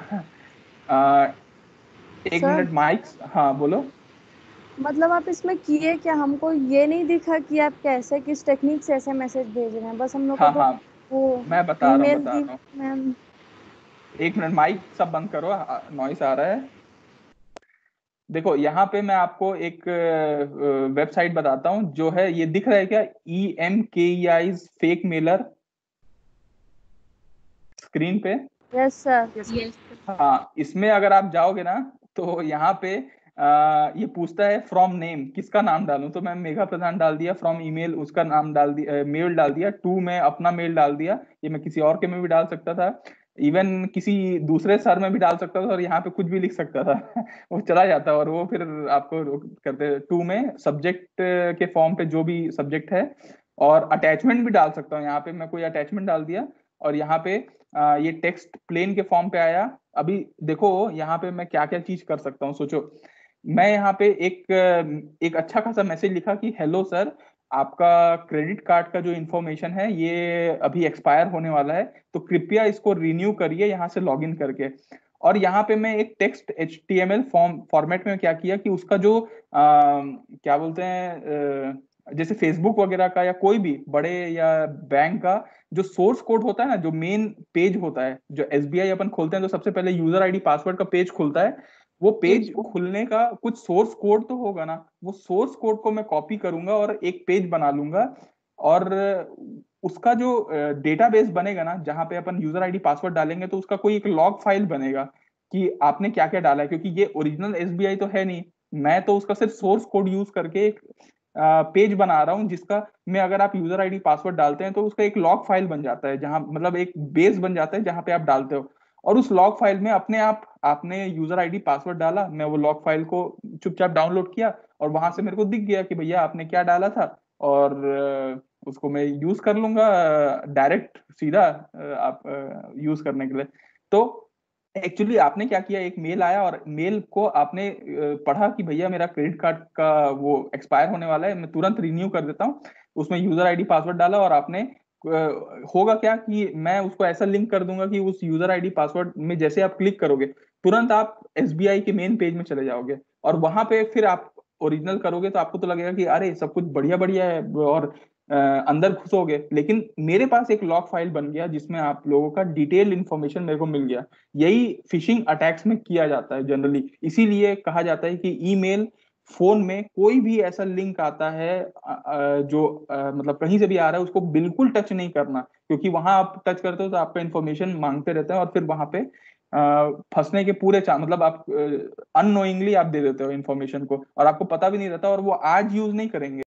एक सर मिनट माइक्स, हाँ बोलो। मतलब आप इसमें किए क्या? हमको ये नहीं दिखा कि आप कैसे किस टेक्निक से ऐसे मैसेज भेज रहे हैं, बस हम लोग को हाँ तो हाँ, वो मैं बता रहा हूँ ईमेल बता दी रहा हूँ। मैम। एक मिनट माइक सब बंद करो, नॉइस आ रहा है। देखो यहाँ पे मैं आपको एक वेबसाइट बताता हूँ, जो है ये दिख रहा है क्या, EMKEI फेक मेलर स्क्रीन पे। Yes sir. Yes yes. हाँ, इसमें अगर आप जाओगे ना तो यहाँ पे ये पूछता है फ्रॉम नेम, किसका नाम डालूं, तो मैं मेघा प्रधान डाल दिया, फ्रॉम ईमेल उसका नाम डाल दिया, मेल डाल दिया, टू में अपना मेल डाल दिया, ये मैं किसी और के में भी डाल सकता था, इवन किसी दूसरे सर में भी डाल सकता था, और यहाँ पे कुछ भी लिख सकता था वो चला जाता, और वो फिर आपको करते टू में सब्जेक्ट के फॉर्म पे जो भी सब्जेक्ट है, और अटैचमेंट भी डाल सकता हूँ, यहाँ पे मैं कोई अटैचमेंट डाल दिया, और यहाँ पे ये टेक्स्ट प्लेन के फॉर्म पे आया। अभी देखो यहाँ पे मैं क्या क्या चीज कर सकता हूँ, सोचो। मैं यहाँ पे एक अच्छा खासा मैसेज लिखा कि हेलो सर, आपका क्रेडिट कार्ड का जो इंफॉर्मेशन है ये अभी एक्सपायर होने वाला है, तो कृपया इसको रिन्यू करिए यहाँ से लॉगिन करके। और यहाँ पे मैं एक टेक्स्ट HTML फॉर्मेट में क्या किया कि उसका जो क्या बोलते हैं, जैसे फेसबुक वगैरह का या कोई भी बड़े या बैंक का जो सोर्स कोड होता है ना, जो मेन पेज होता है, जो SBI अपन खोलते हैं तो सबसे पहले यूजर आईडी पासवर्ड का पेज खुलता है, वो पेज खुलने का कुछ सोर्स कोड तो होगा ना, वो सोर्स कोड को मैं कॉपी करूंगा और एक पेज बना लूंगा, और उसका जो डेटाबेस बनेगा ना, जहां पे अपन यूजर आईडी पासवर्ड डालेंगे, तो उसका कोई एक लॉग फाइल बनेगा कि आपने क्या क्या डाला है, क्योंकि ये ओरिजिनल SBI तो है नहीं, मैं तो उसका सिर्फ सोर्स कोड यूज करके एक पेज बना रहा हूँ, जिसका में अगर आप यूजर आईडी पासवर्ड डालते हैं तो उसका एक लॉग फाइल बन जाता है, जहां मतलब एक बेस बन जाता है जहां पे आप डालते हो, और उस लॉग फाइल में अपने आप आपने यूजर आईडी पासवर्ड डाला, मैं वो लॉग फाइल को चुपचाप डाउनलोड किया, और वहां से मेरे को दिख गया कि भैया आपने क्या डाला था, और उसको मैं यूज कर लूंगा डायरेक्ट सीधा आप यूज करने के लिए। तो एक्चुअली आपने क्या किया, एक मेल आया और मेल को आपने पढ़ा कि भैया मेरा क्रेडिट कार्ड का वो एक्सपायर होने वाला है, मैं तुरंत रिन्यू कर देता हूँ, उसमें यूजर आईडी पासवर्ड डाला, और आपने होगा क्या कि मैं उसको ऐसा लिंक कर दूंगा कि उस यूजर आईडी पासवर्ड में जैसे आप क्लिक करोगे, तुरंत आप SBI के मेन पेज में चले जाओगे, और वहां पे फिर आप ओरिजिनल करोगे तो आपको तो लगेगा कि अरे सब कुछ बढ़िया बढ़िया है, और अंदर घुसोगे, लेकिन मेरे पास एक लॉग फाइल बन गया जिसमें आप लोगों का डिटेल इंफॉर्मेशन मेरे को मिल गया। यही फिशिंग अटैक्स में किया जाता है जनरली, इसीलिए कहा जाता है कि ईमेल, फोन में कोई भी ऐसा लिंक आता है जो मतलब कहीं से भी आ रहा है, उसको बिल्कुल टच नहीं करना, क्योंकि वहां आप टच करते हो तो आपका इन्फॉर्मेशन मांगते रहते हैं, और फिर वहां पे फंसने के पूरे चांस, मतलब आप अननोइंगली आप दे देते हो इन्फॉर्मेशन को, और आपको पता भी नहीं रहता, और वो आज यूज नहीं करेंगे।